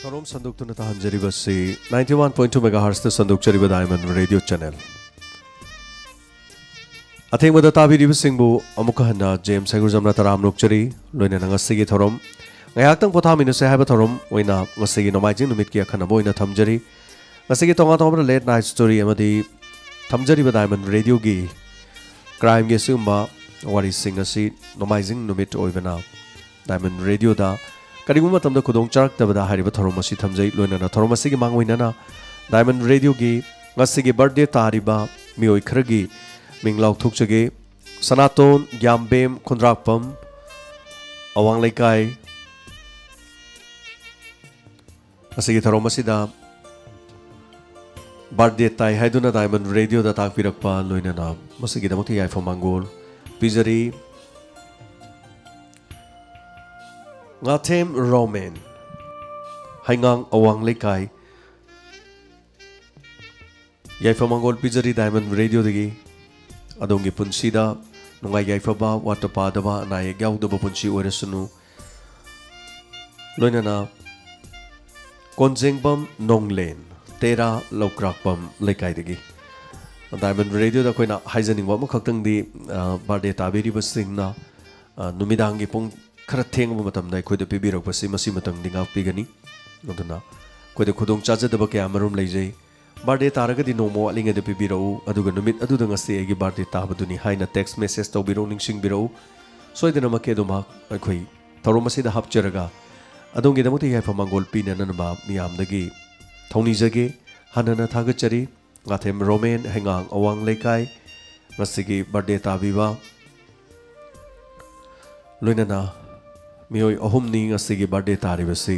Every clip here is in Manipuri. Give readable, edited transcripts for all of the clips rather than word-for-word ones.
Thorom Sanduk to Hanjaribasi 91.2 MHz Sanduk Chariba Diamond Radio Channel. I think with the Tabi Ribasingbu Amukahana, James Saguzam Nataram Nukchari, Luna Ngasigi Thorom. I acting Potamin say have a Thorom, Wina, Masigi no Majin, Mitkia Kanaboina Tamjari. Masigi Tonga late night story, Amadi Tamjariba Diamond Radio Gi. Crime Gesumba, what is sing a seat, no Mazing Numit Oivana. Diamond Radio da. Kariguma tamda kudong charak tabada hariba thoromasi thamjai loinana thoromasi gi mangwinana Diamond Radio gi ngasigi birthday tariba mioi khragi minglaw thukchage Sanaton Gyambem Khundrakpam Awang Laikai asigi thoromasi da birthday tai haiduna Diamond Radio da takpirakpa loinana masigi damuti yai mangol pizari Ngatem Roman Hangang Awang Laikai Yaifamangol Pizari Diamond Radio Digi Adongi Punsida Nungai Yaifaba Watapadaba Nayak Yaudaba Punchi Oresunu Loinana Konjengbam Nonglen Tera Lokrakpam Laikai Digi Diamond Radio da Koina Haizaning Wama Kaktang di Barde Tabiri Basingna Numidangi Pung Karating Matamda could the Pibiro Passimasi Matam Dinga Pigani, Notana, could the Kudong Chaza the Baka Marum Lazy, Barde Taragadi no more ling at the Pibiro, Aduganumit Adudangasti, Barde Tabaduni, Hina text message to be rolling sing biro, so I did a Makedoma, a quay, Toromasi the Hapcheraga, Adongi the Muti have a Mongol pin and Naba, Miam the Gay, Tony Zagi, Hanana Tagachari, Gatem Roman, Hangang, Awang Laikai, Masigi, Barde Tabiva, Lunana. Mioi ahum ni ngasigi birthday taribasi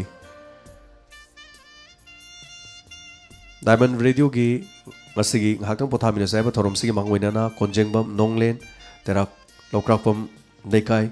Diamond Radio gi ngasigi nghaktang pothamina saiba thorom sigi mangwainana Konjengbam Nonglen Terak Lokrakpam Laikai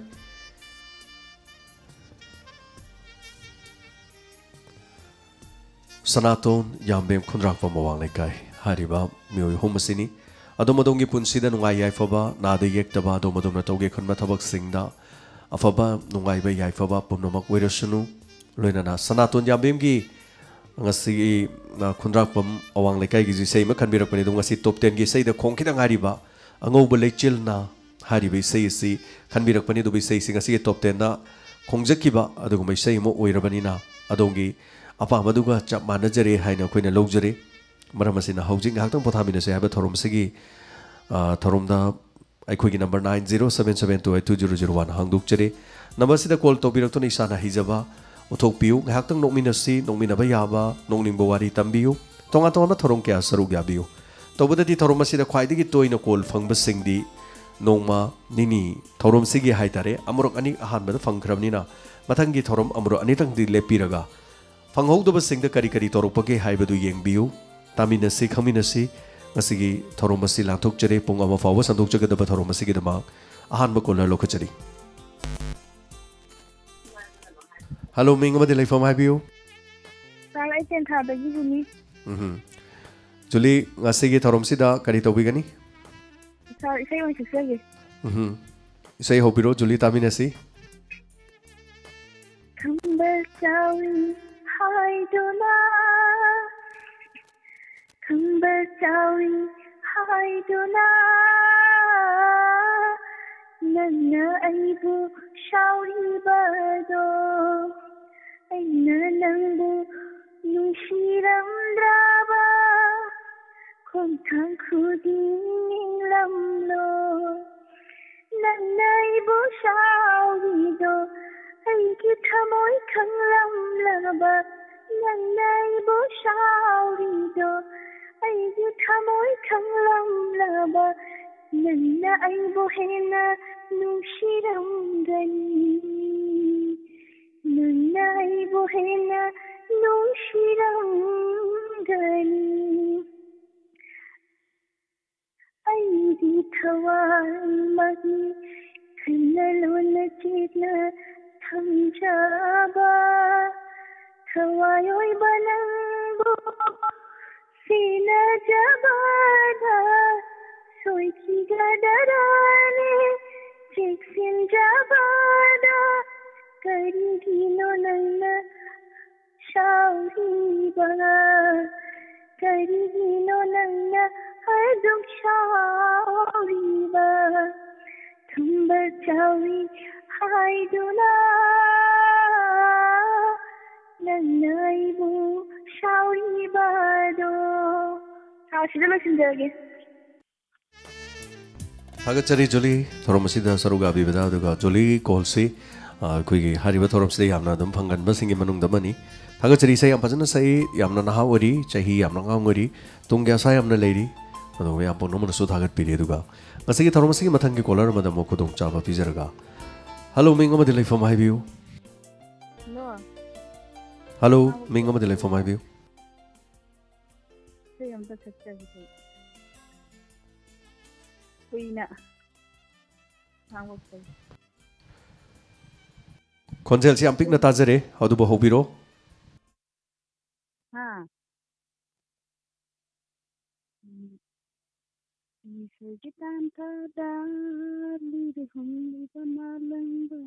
Sanaton Gyambem Khundrakpam Awang Laikai hariba mioi humasini adomadongi punsida nungai yaifaba nada yektaba adomadomna tawge khunba thabak singda Afaba Nungaiba Yaifaba Pumnamak Wirasunu Luinana Sanaton Yambimgi Ngasi Khundrakpam Awang Laikai gi sei ma khanbirak pani dum ngasi top 10 gi sei da khongkhidang hariba angoba lechil na hariba sei si khanbirak pani du bi sei sing ngasi top 10 da khongjakiba adugumai sei mo oirabani na adongi apa maduga chap manajare haina koina logjare maramasina housing haktang pothamina se haba thorom sigi thoromda Aikuigi number 9077282001 Hangduk Cheri number sida call to birak to ni sana hijaba uthok piu ngaktang nokminasi nokminaba yaba nokning bawari tambiu tonga tonga thorong kya saru gyabiu tobudati thorom sida khwaidigi toina call phangba singdi nongma nini thorom sigi haitare amurok ani ahan bada phangkhrabnina mathangi thorom amuro anitang di lepiraga phanghogdoba singda kari kari torokpage haibadu yengbiu taminasi khaminasi Masigi Toromasi Lantok Jere Pungama Fawas and Dukjaga the Toromasi the Mark, Ahan Makola Lokachari. Hello, Mingama de from Ibio. I can't have the Yuni. Julie Nasigi Toromsida, Carito Wigani. Sorry, say what you say. Say Hopiro, Julie Taminasi. Come back down, I do not. Kamba chawi haiduna nanna aibu shawi bado aina nangbu nushiram draba khomthang khuding lamlo nanna aibu shawi do aiki thamoi khanglam laba nanna aibu shawi do Aigi thamoi khanglam laba nanna aibu hena nushiram gani nanna aibu hena nushiram gani aidi thawai magi khanalona chitna thamjaba thawai oi banambu Sina jabada, soiki gadarane, cheksin jabada, karigi no nanna, shao Karigino nangna adum shauriba Thumba chawi haiduna Nangna ibu shauriba do Sida loisinjage Thagachari Jolie Thoromsida Saruga Bibada Duga Jolie Kolsi Kuigi Hariba Thoromsida Yamna Dum Pangan Basing Manung Damani Thagachari say Ampazana say Yamna Nahawari Chahi Yamna Ngangari Tunga Sai Yamna Lady Ado Yapo Noman Suthagat Piduga Masaki Thoromasi Matangi Kolar Madamoko Dum Chava Pizarga Hello Mingo Madele for my view No Hello Mingo Madele for my view Say am ta chacha Kuina Hango say Konjel si ampik na tajare Haudu Bo Hobiro Ha Isagitan tada Lidi humli bamalanga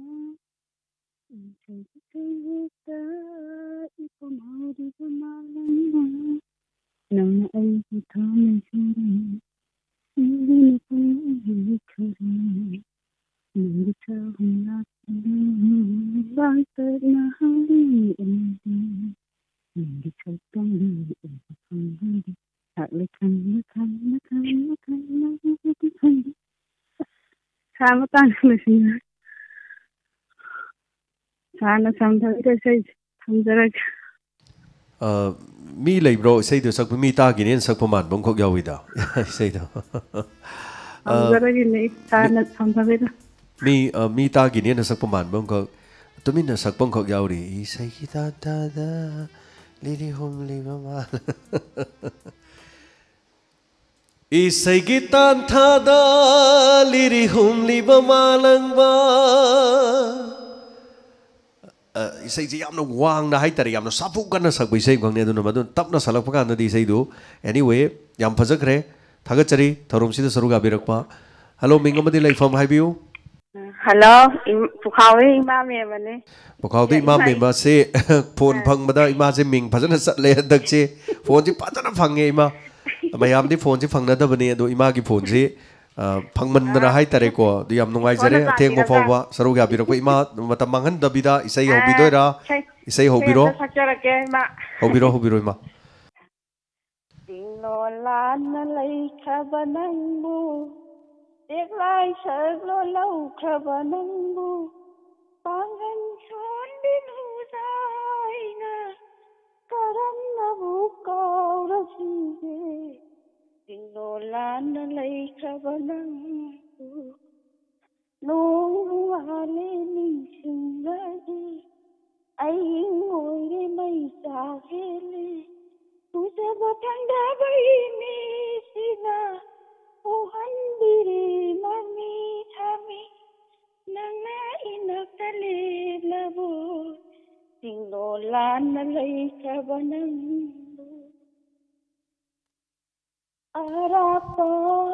Isagita Ipamari bamalanga Nang ay hutame suri Hindi na panghilikari Nang sa hunat Bantad na hali Hindi sa panghi Panghi Taklikan Sama tanggal sih. Sana sampai saya sampai Mi lay bro say to sak mi ta ginin sak paman bangkok yawida say to sampai gini sana sampai mi ta ginin sak paman bangkok tumin na sak bangkok yawri say kita tada lili hom liba ma Isay gitan tada liri hum liba malangba Isay ji yamna wang na haitari yamna sapukan na sagbay say kung niya doon naman doon tap na salakpakan na di say do anyway yam pazakre thagachari thorum sida saruga birakpa hello mingo madilay from highview Hello Pukhawi imam ye mane Pukhawi imam me ma se phone phang bada ima se ming phajana satle dak se phone ji phajana phange ima mayam di phone ji phangna da bani do ima gi phone ji phangman na hai tare ko di yam nungai jare theng ko fawa saru ga birak ima matam mangan da bida isai hobi doira isai hobiro hobiro ima Dinglo lan lai khabanang bu Tiếc lai sợ lo lâu khabanang bu Pangan son din huzai na Karam na bu kau rasige Dinglo lan lai khabanang bu Nung hale ning sing lagi Ai ngồi đây mây xa ghele Tu sẽ có thằng đã bay mi sina Uhan diri mami thami Nanga inak tali labo Tinglo lan nalay kabanang Arapa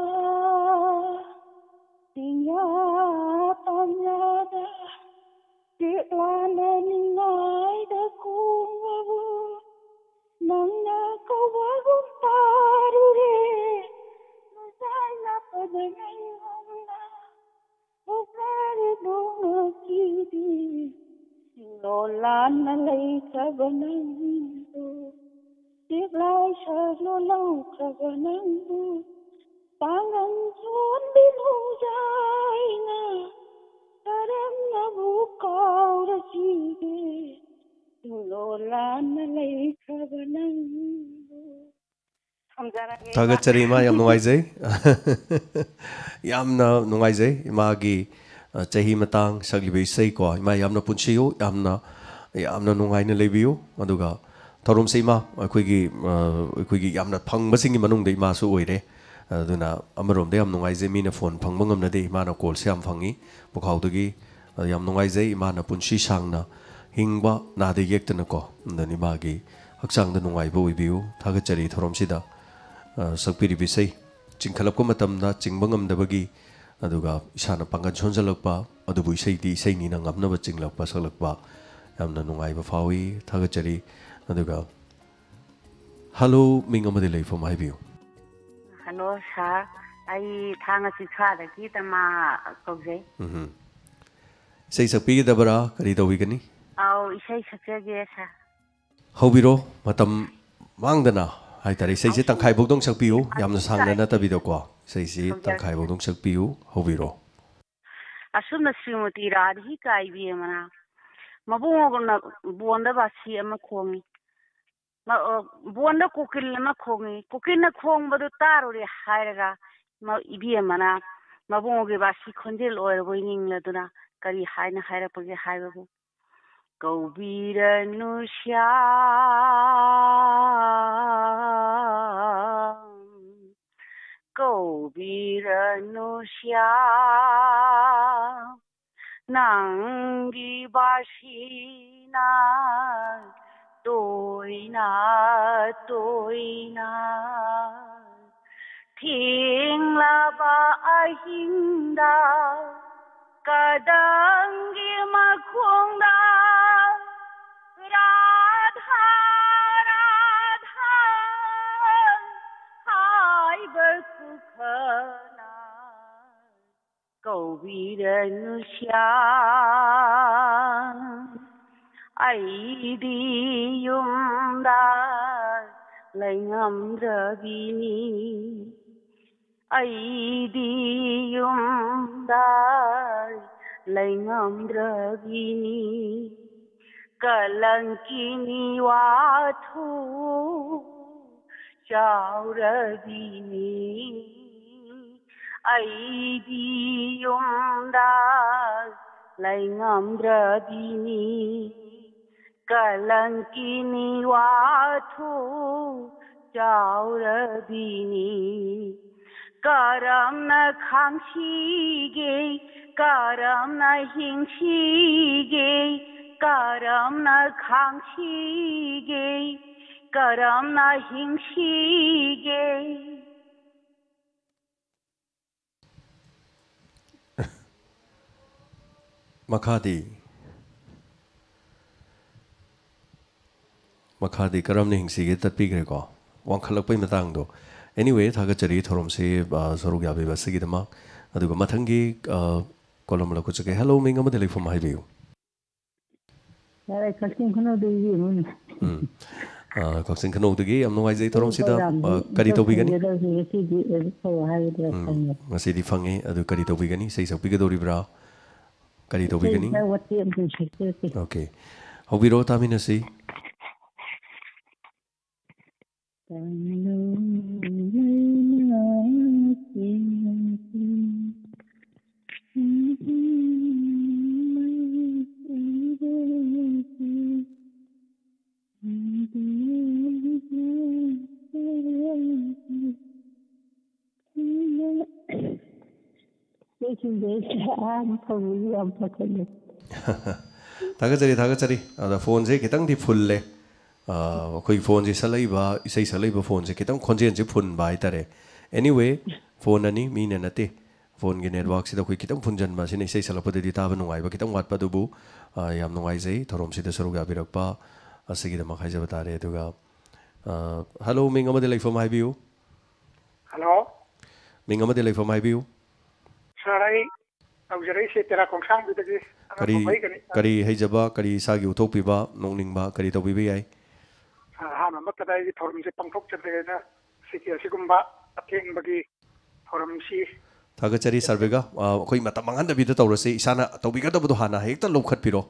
Tinga tanyada Tiklana ningay da kumabo Nanga kawagong parure Masaya padanay humna Bukari bunga kidi Sinolan nalay kabanando Tiklay sa lolaw kabanando Tangang son binhujay na Tarang na bukaw rasige Sinolan nalay kabanando Thagachari ma yam nungai jai yamna nungai jai imagi chahi matang saglibe sei ko ima yamna punchiyo yamna nungai na lebiyo aduga thorum seima akhoi gi yamna phang masingi manung de ma su oire aduna amarom de yam nungai jai mina phone phang mangam na de ima na call se am phangi bukhaw dugi yam nungai jai ima na punchi sangna hingba na de yektana ko ndani magi hakchang da nungai bo oibiu thagachari thorum sida sakpiri bisai chingkhalap ko matam na chingbangam dabagi aduga isana pangan chonjalakpa adubu isai di isai ni na ngamna ba chinglakpa salakpa yamna nungai ba fawi thagachari aduga Hello, Ming Amadi Lay from Highview. Hello, sir. I thang si kha da ki ta ma ko je. Say Sapi Dabara, Karita Wigani. Au isai sakya ge sa. Hobiro, Matam Mangdana. I tell you, say it and Kai Bodong Sapiu, Yam Sang Nata Vidokwa. Say it and Kai Bodong Sapiu, Hobiro. Asuna Srimati Radhi kai bi mana. Mabungo na buonda ba si ama khongi. Ma buonda kokil ma khongi. Kokil na khong ba do taro re hairaga. Ma ibi mana. Mabungo ge ba si khonjel oil boining la duna. Kari haina haira page haiba bu. Kaubira nusya Kaubira nusya Nangi basina Toina Toina Thingla ba ahinda Kadangi makhongda Radha Radha Haiba kukhana Kaubira nusya Aidi yumda Laingam rabini Aidi yumda Laingam rabini Kalankini wathu Chaurabini Aidi yumda Laingam rabini Kalankini wathu Chaurabini Karam na khangshige Karam na hingshige Karam na khangshige Karam na hingshige Makadi Karam Ning Sig that Pigrego. One Kalapai Matangdo. Anyway, Tagachari Thorum say Sorugabi Sigidama. Aduga Matangi Column Lokuchake. Hello, Ming Amadi from Highview. Coxing Cano the Gay, I'm no idea Thorum Sida Carito Bigani. Masidi Fangi, Adu Carito Bigani, says a Pigado Ribra. Carito Bigani. Okay. How we wrote Aminasi? Tagachari, the phone say Kitang di full. Koi phone is saliva, say saliva phone, say Kitang conscience pun by tare. Anyway, phone ani mean and a tea. Phone gen works the quick Kitang punjan machine, say Salapodi Tavan, I Kitang what padubu. I am no Isay, Torom Sita Soruga Birapa, a Sigida Makajavatare to go. Hello, Mingamadele from my view. Hello? Mingamadele from my view. Sarai, I was raised at the Kongsang with the Kari Hejaba, Kari Sagi Utopiba, Noningba, Kari Tobibi. Hama Makaday, Torum Pangtok, the city of Sigumba, a king buggy, Torum Sea. Tagachari Sarvega, Koi Matamanga Vida Torasi, Sana, Tobiga Buhana, Hector Lokat Piro.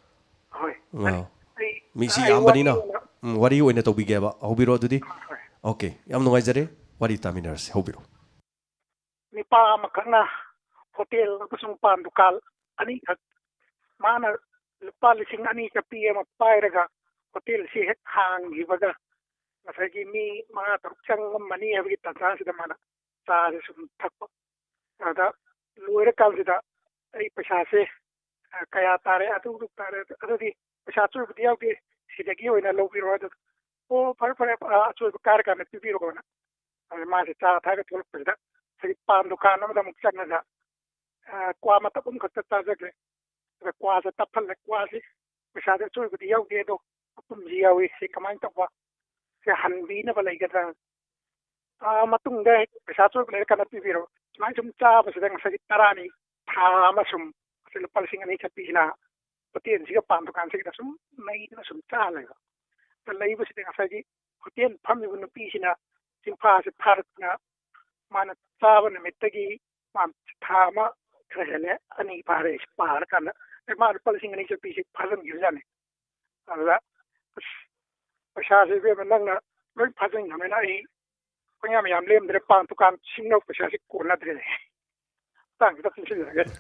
Missy Ambanina, what are you in the Tobigaba? Hobiro today? Okay, I'm no Izere. What is Taminers? Hobiro. Nipa Makana Hotel, Kusumpan Dukal, Ani Mana Palising Anika PM of Pyraga, Hotel Si Hang, Givaga, Masagi me, Chang Mani, every Tanzas the Mana, Sasum Tapo. The Luera Calzida, a Pashase, Kayatare, Atutare, Pashatu, the Yagi, Sidagio in a low road. Oh, Parapara, Karaka, and Pibirona. And Masita, Target President, Panducano, the Muxanaza, Quamatapum Cotatazagre, the Quasa Tapal, Quasi, Pashatu, the Yogi, Pumzia, we see Kamantapa, से हनबीनब लेगद्रा मतुंग दे पैसा चोब ले कन पीबिरो सुमाय सुम चाबसिदा ngasi tarani tha ama sum se lupa lising ani chapina hotel siga pan dukan siga sum mai na sum cha le ta lei bu siga ngasi hotel phami bu nupi sina simpha se tharat na mana chaba na metagi man tha ma khale ani pare par kan e ma lupa lising ani chapi si phazam gyujane ala पैसा से भी मैं नंग ना लोग फाजिंग हमें ना ही कोई हमें हम ले मेरे पांच दुकान सिंगल पैसा से कोना दे ताकि तो कुछ नहीं लगे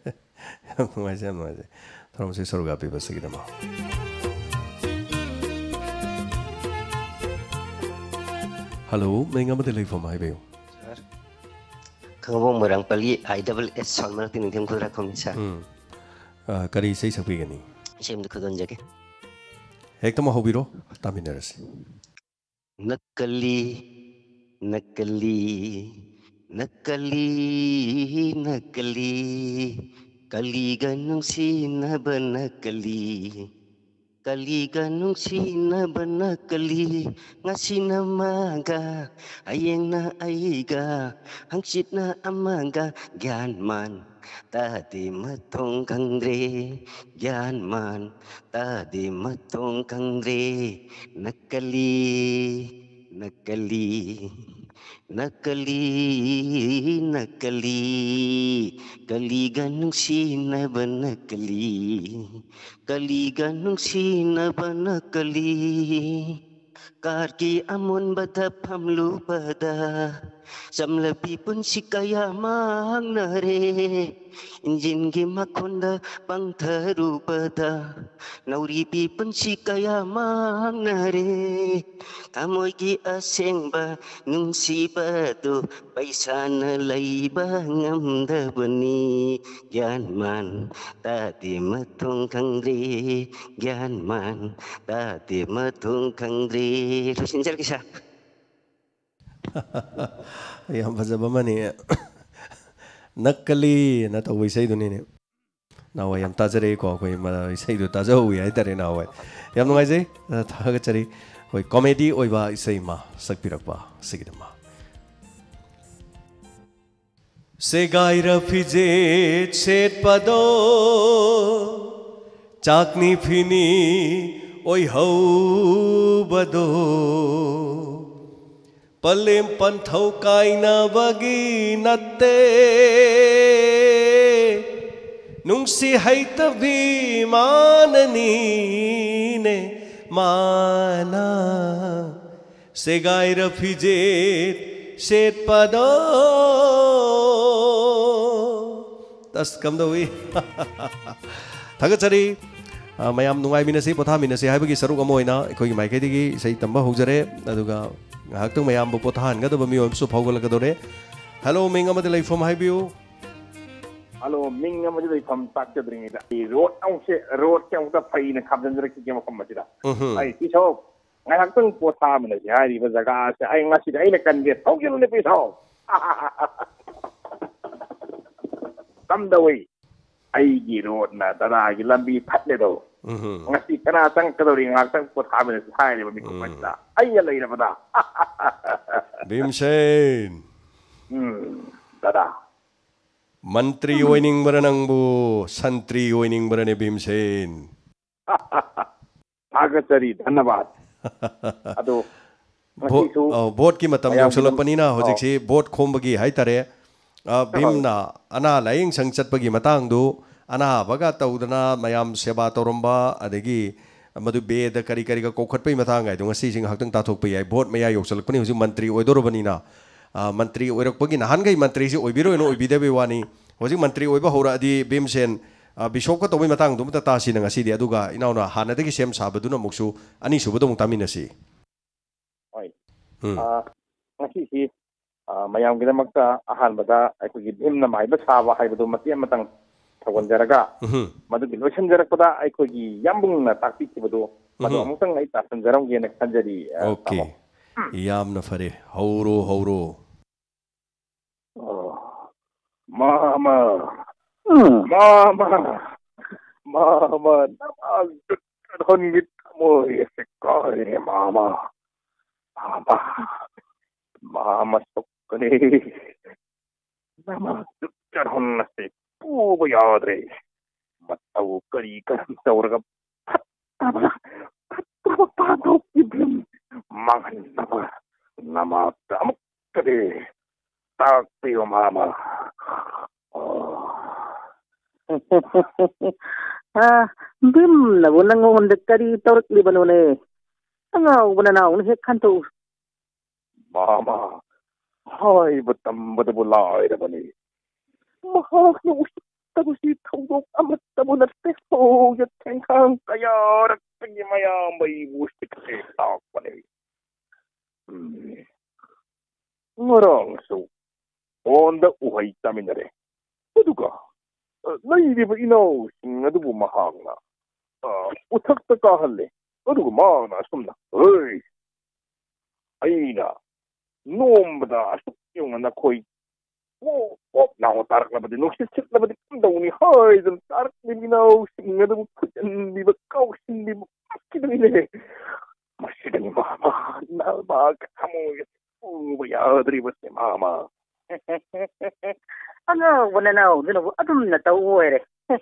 मजे थोड़ा मुझे सरुगा पे बस की दमा हेलो मैं इंगा मत टेलीफोन में आये सर खबरों मरंग पली IWS साल मर तीन दिन खुद रखो मिसा करी सही सब भी गनी शेम दुख दोन जगह एकदम होबिरो तामिनरस नकली नकली नकली नकली कलिगा नुंसिनबा नकली कलिगा नुंसिनबा नकली ngasina maga ayengna aiga hangsitna amaga gyan man tadi matong kangre gyan man tadi matong kangre nakali nakali nakali nakali kaliga nungsinaba nakali kaliga nungsinaba nakali karki amun bada pamlu bada samlapi pun sikaya mang nare injin gi makonda pangtharu bada nauri pi pun sikaya mang nare kamoy gi aseng ba nung si bado paisa na laiba ngamda bani gyan man tadi matong kangre gyan man tadi matong kangre Sincer kisah. Yang pasal mana ni? Nakali, na tahu isai tu ni ni. Nawa yang tajari ko koi mana isai tu tajau ya itu ni nawa. Yang nungai je, tahu cari koi komedi oi ba isai ma sakpirak ba sikit ma. Segai rafije set pado, cakni fini. Oi hau bado palem panthau kaina bagi natte nungsi haita vimanani ne mana segai rafijet set pado tas kam doi thagachari mayam nungai minasi potha minasi haibagi saruk amoina khoi mai kai digi sei tamba hojare aduga ngahaktung mayam bu potha han ga do mi om su phogol ga dore hello minga ma delai from haibiu hello minga ma delai from tak chadring ida road ang se road kyang ta phai na kham jandra ki ma kam machida ai ti so ngahaktung potha minasi hai ba jaga se ai ngasi ai na kan ge thogil ne pi tho tam da wei ai gi road na dara gi lambi phat le do ngasi kana tang kadori ngak tang potha minasi hai ne ba mi ko machida ai ya lai na bada Bimsen dada Mantri oining berenang bu santri oining berane Bimsen Agacari धन्यवाद अदो बोट की मतम yang sulapani na hojik si boat khombagi hai tare bimna ana laing sangchat pagi matang du ana baga taudana mayam seba toromba adegi madu beda kari kari ka kokhat pai matang ai dung si sing haktang ta thok pai ai boat maya yok sulapani hoji mantri oidorobani na mantri oirak pagi nahan gai mantri si oibiro no oibide be wani hoji mantri oiba hora di Bimsen bishop ka tobai matang du mata ta si na ngasi di aduga inauna hana degi sem sabaduna muksu ani subadong taminasi oi ngasi si mayam gida makta ahan bada aikogi bimna mai ba saba haibadu mati matang thagon jaraga madu gi lotion jarakpada aikogi yambung na takti kibadu madu amutang ai ta sanjaram ge na kanjari okay yam na fare hauro mama dhon git mo se kare mama Mama sokkane. Nama chadhon se puba yadre. Matau kari karam sauraga pataba. Pataba patau iblim. Mangan nama. Nama tamuk kade. Tak piyo mama. Bim na bunang ngon kari torok libanone. Tangaw bunanaw ni kanto. Mama. Hai betam betul-betul bani. Mahal ni usik tahu si tanggung amat tahu nasi ho ya tengkang kaya rak pergi maya mai usik tak bani. Ngorong so onda uhai taminare. Aduga. Nai di ba ino singa du mahal na. Utak ta kahalle. Aduga mana sumna. Hey. Aina. Nomba yung anak ko'y na tarak na ba din? Nuksit na ba din? Daw ni hay, dun tarak ni minaw, singa daw ko dyan, di ba kaw, hindi mo kinawin eh. Masya ni mama, na magkakamoy, bayadri ba si mama? Ano, wala na, adum na tao eh.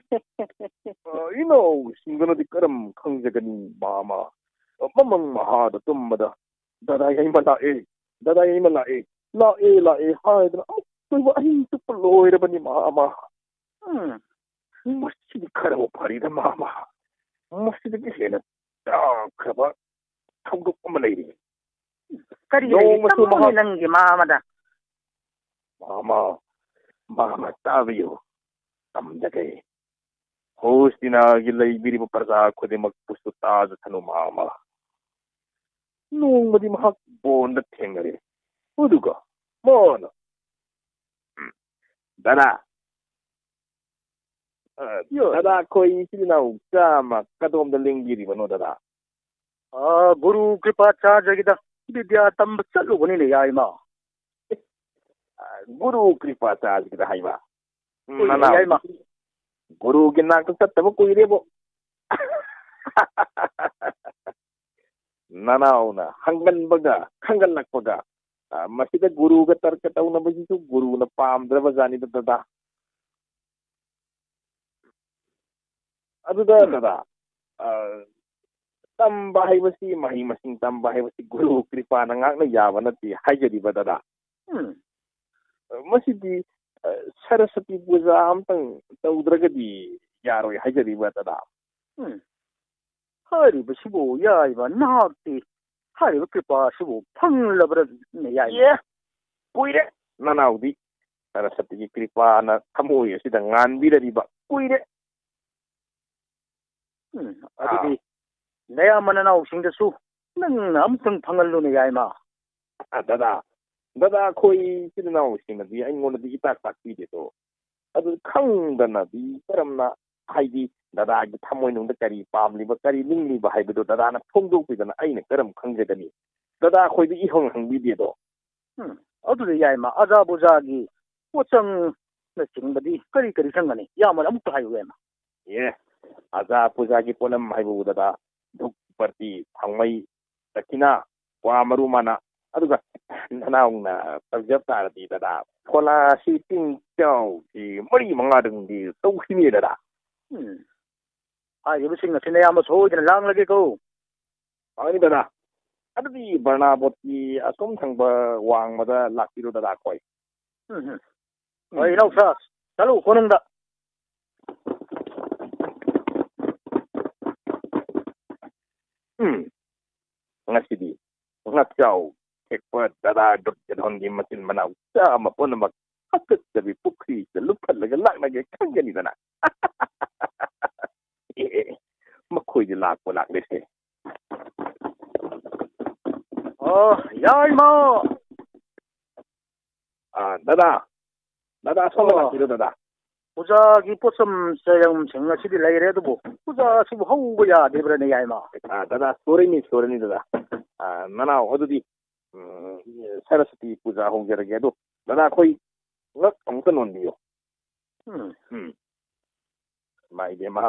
Singa na di karam kang ni mama. Mamang mahada tumada, dadayay malae. Dadayay malae. Lae, hay, tôi vẫn tu lôi ra bani mama. Masih di kara mo pari da mama. Masih di kisena. Kaba tawag ko malay. Kari ito mo lang mama da. Mama tabiyo. Tamdagay. Host dinagilay biri mo para sa ako di magpustuta sa tano mama. Nung madi mahakbon na tengari. Udo ka. Mana? Dada. Dada koi sinau sama kadom daling diri mano dada. Guru kripa charge kita vidya tam chalu bani le yai ma. Guru kripa charge kita hai ma. Nana yai ma. Guru ginak tu tatamo koi rebo. Nanaw na hanggan baga, hanggan nakbaga. Masida guru ka tarkataw na ba dito? Guru na paamdra ba zani da dada? Ado da dada? Tambahay ba si mahimasing tambahay ba si guru kripa na nga na yawan na ti hajari ba dada? Masidi sarasati puja amtang tawdraga di yaroy hajari ba dada? Hari ba sibo yai ba nakti. Hari ba kripa sibo panglabra na yai. Yeah. Kuire. Nanaw di. Para sa tigi kripa na kamuyo sida nganbila di ba? Kuire. Adi di. Naya mananaw singda su. Nang amtang pangallo na yai ma. Dada. Dada ko'y sinanaw singda di. Ay ngona di itak-takti dito. Ado kang dana di. Param na haidi. Dada gi thamoy nung da kari pamliba kari ningliba haibado dada na phongdokpidana aina karam khangjagani dada khoi di ihong hangbi do adu de yai ma aja buja gi pochang na singbadi kari sangani yamal amuk hayu ma ye aja puja gi polam haibu dada duk parti thangmai takina wa maru mana aduga nanaung na tagjap tarati dada kola si ting chau ki mari manga ding di tawkhini dada Hari ba singa sinayama so dina lang lagi ko. Ani dada. Ado di barna boti asom thangba wang mada lakiro dada koi. Ay ilaw sa. Salu konong da. Ngasidi. Ngatsaw ekpa dada dot jadon di masin manaw sa mapon mag hakat sabi pukri sa lupat laga lak nage kangani dana. Makoy di lak po lak lese. Yay mo! Dada. Dada, saan na sila dada? Puja giposam sayang senga sidi layre do. Puja sibu hong ya debra ne yay ma. Dada, story ni dada. Nanaw, odo di. Sarasati puja hong jarage do. Dada, koy ngak ang tanon diyo. May di ma.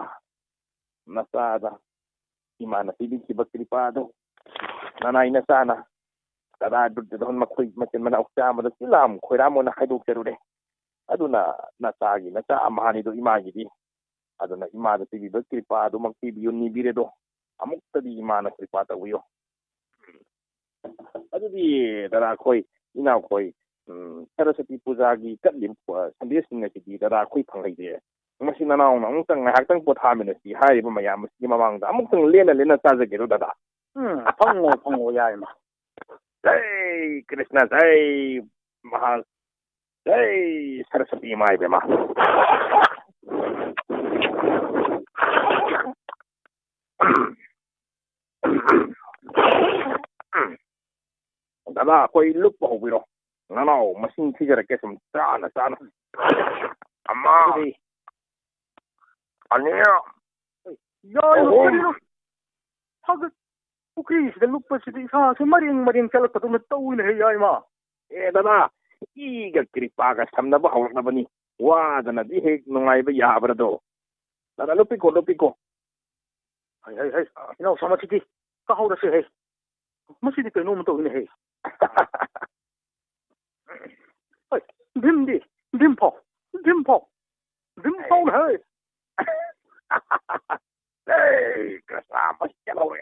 Nasada. Imana sidig si Bakripado. Nanay na sana. dada don makhoi machin mana ukta ma silam khoiram ona haiduk terure aduna na tagi na ta amani do imagi di aduna ima da tibi do kripa do makti bi yuni bire do amukta di ima na kripa ta wiyo adu di dada khoi ina khoi Saraswati puja gi katlim sandesh singa di dada khoi phangai de masina naung na amutang ngahaktang pothamina si hai ba mayam si mamang da amutang lena ta jage do dada Pango yai ma. Jai Krishna, Jai Mahal, Jai Saraswati Mai Bema. Dada, koi look po biro. No, machine figure ke some sana. Amma. Anya. Yo. Hag. Okay, the look pa si sa maring chala pa na tawin he yai ma. Dada, iga kripa ka samna ba hawak na ba ni? Wa dana di he nungay ba yabra do. Dada, lupiko. Hey. Sama siti. Kahaw na si he. Masidi kayo naman tawin he. Hey, Dimpo na he. Hey, kasama siya lawe.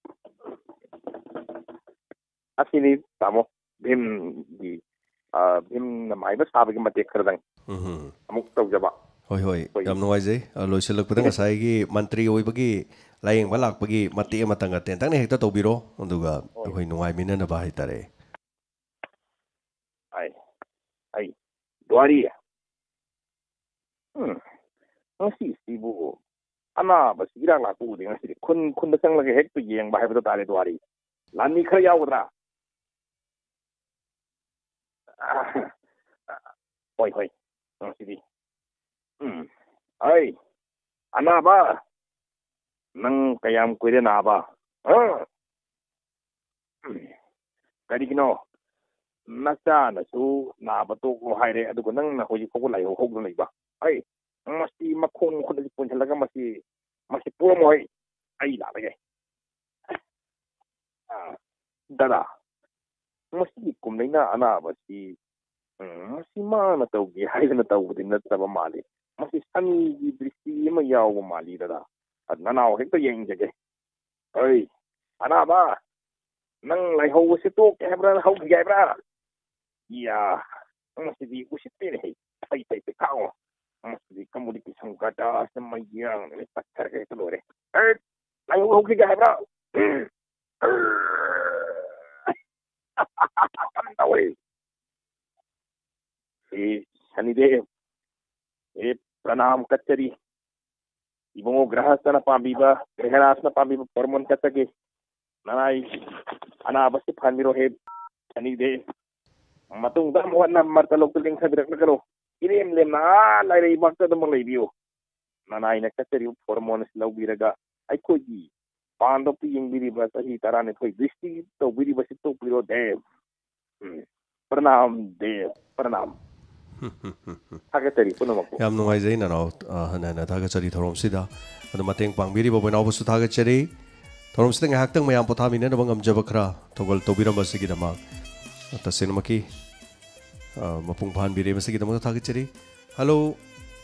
Asini tamo bhim na mai ba sabi ma tek khardang amuk taw jaba hoi yam nuai loisilak padang asai gi mantri oi bagi layeng balak bagi mati matang aten tang ne hekta tobiro onduga hoi nuai mina na ba hitare ai duari ngasi sibu ana ba sigira la ku de ngasi kun da sang la ge hek tu yeng ba hai ba tare duari lani khar yaudra hoi ngasi ai ana ba nang kayam kuire na ba kari kino nasa na su na ba to ko haire adu nang na hoji ko lai ho lai ba ai masti makhong ko di pun thalaga masti puro mo ai la ba dada masti kum nei na ana ba si masti ma na tau gi hai na tau din na taba mali masti sani gi bristi ma yaw mali dada adna na ho hekta yeng jage ai ana ba nang lai ho si to ke bra ho gi bra ya masti di usite ne ai kao masti kamu di pisang kata sama yang ni pacar ke itu lore lai ho gi bra tahu Shanidev pranam kachari ibongo grahasta na pambiba greharas na pambiba pormon kachage nanai ana basi phanmiro he Shanidev matung dam wan nam martalok tuling sadrak na karo ilem lem na lai bakta dum lai bio nanai na kachari pormon slaw biraga ai koji pandok ti yung biri ba sahi tarane thoi disti to biri basi to piro dev pranam Thagachari punamako yam nuai zai na no hana thagachari thorom sida adu mateng pangbiri bo bonaw bu thagachari thorom sida ngahak tang mayam pothami ne bangam jabakra thogol tobiram basigi dama tasinmaki mapung phan bire basigi dama thagachari hello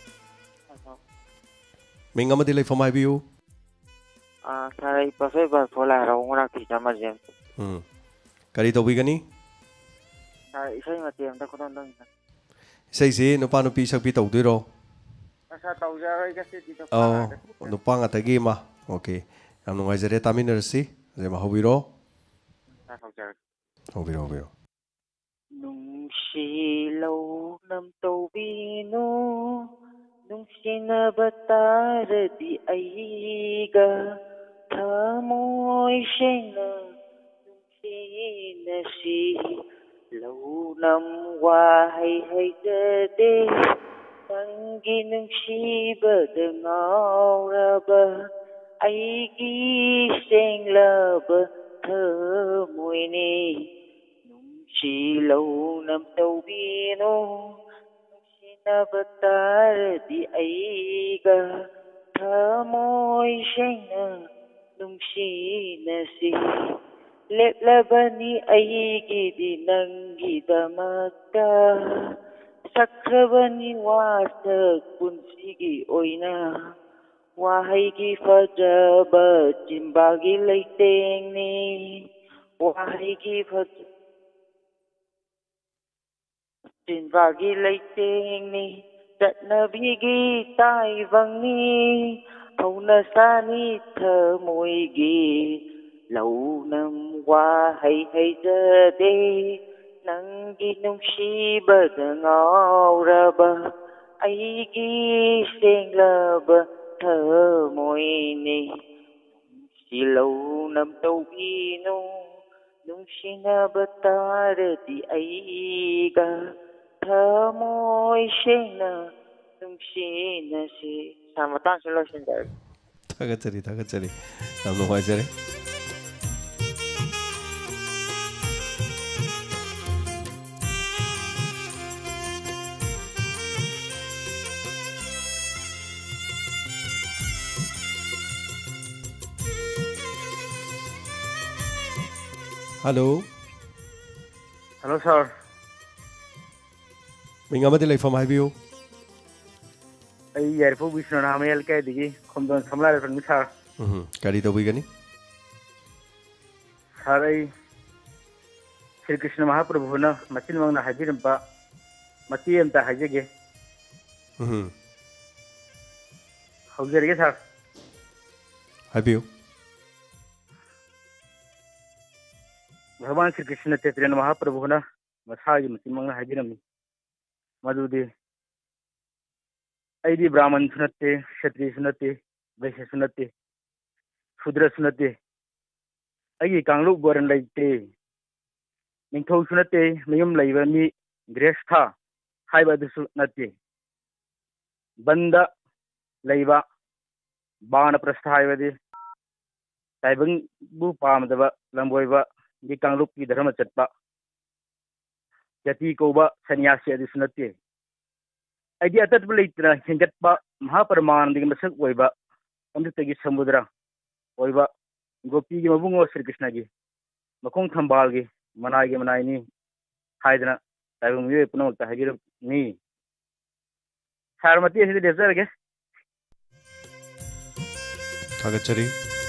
mengama dilai famai biu sai pasai ba thola ra ngora ki jama jem kari tobi gani isai ma tiam ta kodon dong sei si nupa nupi sakpi tawdiro asa tawja ga se ti ta nupa nga tagi ma okay yam nungaijare taminarsi je ma hobiro nung si lâu năm tàu bino nung sinabatar di aiga tha môi sena nung sinasi lâu năm qua hay de nanggi nung siba de ngau ra ba ai gi seng la ba thơ môi ni nung si lâu năm tàu bino nung sinabatar di aiga tha môi sena nung sinasi ꯂꯦꯞꯂꯕꯅꯤ ꯑꯩꯒꯤꯗꯤ ꯅꯪꯒꯤꯗꯃꯛꯇ ꯁꯛꯈ꯭ꯔꯕꯅꯤ ꯋꯥꯁꯛ ꯄꯨꯟꯁꯤꯒꯤ ꯑꯣꯏꯅ ꯋꯥꯍꯩꯒꯤ ꯐꯖꯕ ꯆꯤꯟꯕꯥꯜꯒꯤ ꯂꯩꯇꯦꯡꯅꯤ ꯋꯥꯍꯩꯒꯤ ꯆꯤꯟꯕꯥꯜꯒꯤ ꯂꯩꯇꯦꯡꯅꯤ ꯆꯠꯅꯕꯤꯒꯤ ꯇꯥꯏꯕꯪꯅꯤ ꯍꯧꯅꯁꯥꯅꯤ ꯊꯃꯣꯏꯒꯤ ꯂꯧꯅꯝ ꯋꯥꯍꯩ ꯍꯩꯖꯗꯦ ꯅꯪꯒꯤ ꯅꯨꯡꯁꯤꯕꯗ ꯉꯥꯎꯔꯕ ꯑꯩꯒꯤ ꯁꯦꯡꯂꯕ ꯊꯃꯣꯏꯅꯤ ꯂꯧꯅꯝ ꯇꯧꯕꯤꯅꯨ ꯅꯨꯡꯁꯤꯅꯕ ꯇꯥꯔꯗꯤ ꯑꯩꯒ ꯊꯃꯣꯏ ꯁꯦꯡꯅ ꯅꯨꯡꯁꯤꯅꯁꯤ ꯃꯇꯥꯡꯁꯤ ꯂꯣꯏꯁꯤꯟꯖꯔꯒꯦ ꯊꯥꯒꯠꯆꯔꯤ ꯌꯥꯝ ꯅꯨꯡꯉꯥꯏꯖꯔꯦ हेलो हेलो सर मिंग अमदि लेफम हाइबियो आई यारफो विष्णु नामयल के दिगी खमदन समला रेफन सर करी तोबिगनी सर आई श्री कृष्ण महाप्रभु न मचिन मंगना हाजिरंपा मति एमता हाजिगे हौजरगे सर हाइबियो भगवान श्री कृष्ण चैतन्य महाप्रभु न मसागी मति मंगना हाजिरमी मधुदे ऐदी ब्राह्मण सुनते क्षत्रिय सुनते वैश्य सुनते शूद्र सुनते ऐगी कांगलु बोरन लाइते निंथौ सुनते मयम लाइबा मी ग्रेस्था हाइबादुसु नते बंद लाइबा बाण प्रस्था हाइबादि ताइबंग बु पामदबा लंबोइबा गी कांगलुप की धर्म चटपा जाति कौबा सन्यासी अदुसु नते ऐदी अततब लेतना हिंगतपा महाप्रमाण दिग मसक ओइबा अमृतगी समुद्र ओइबा गोपी की मबुंगो श्री कृष्ण की मखोंग थंबाल की मनाई की मनाइनी हाइदना ताइबंग मियो पुनोक्ता हागिर नी सारमती ऐसे देसर के थागतचरी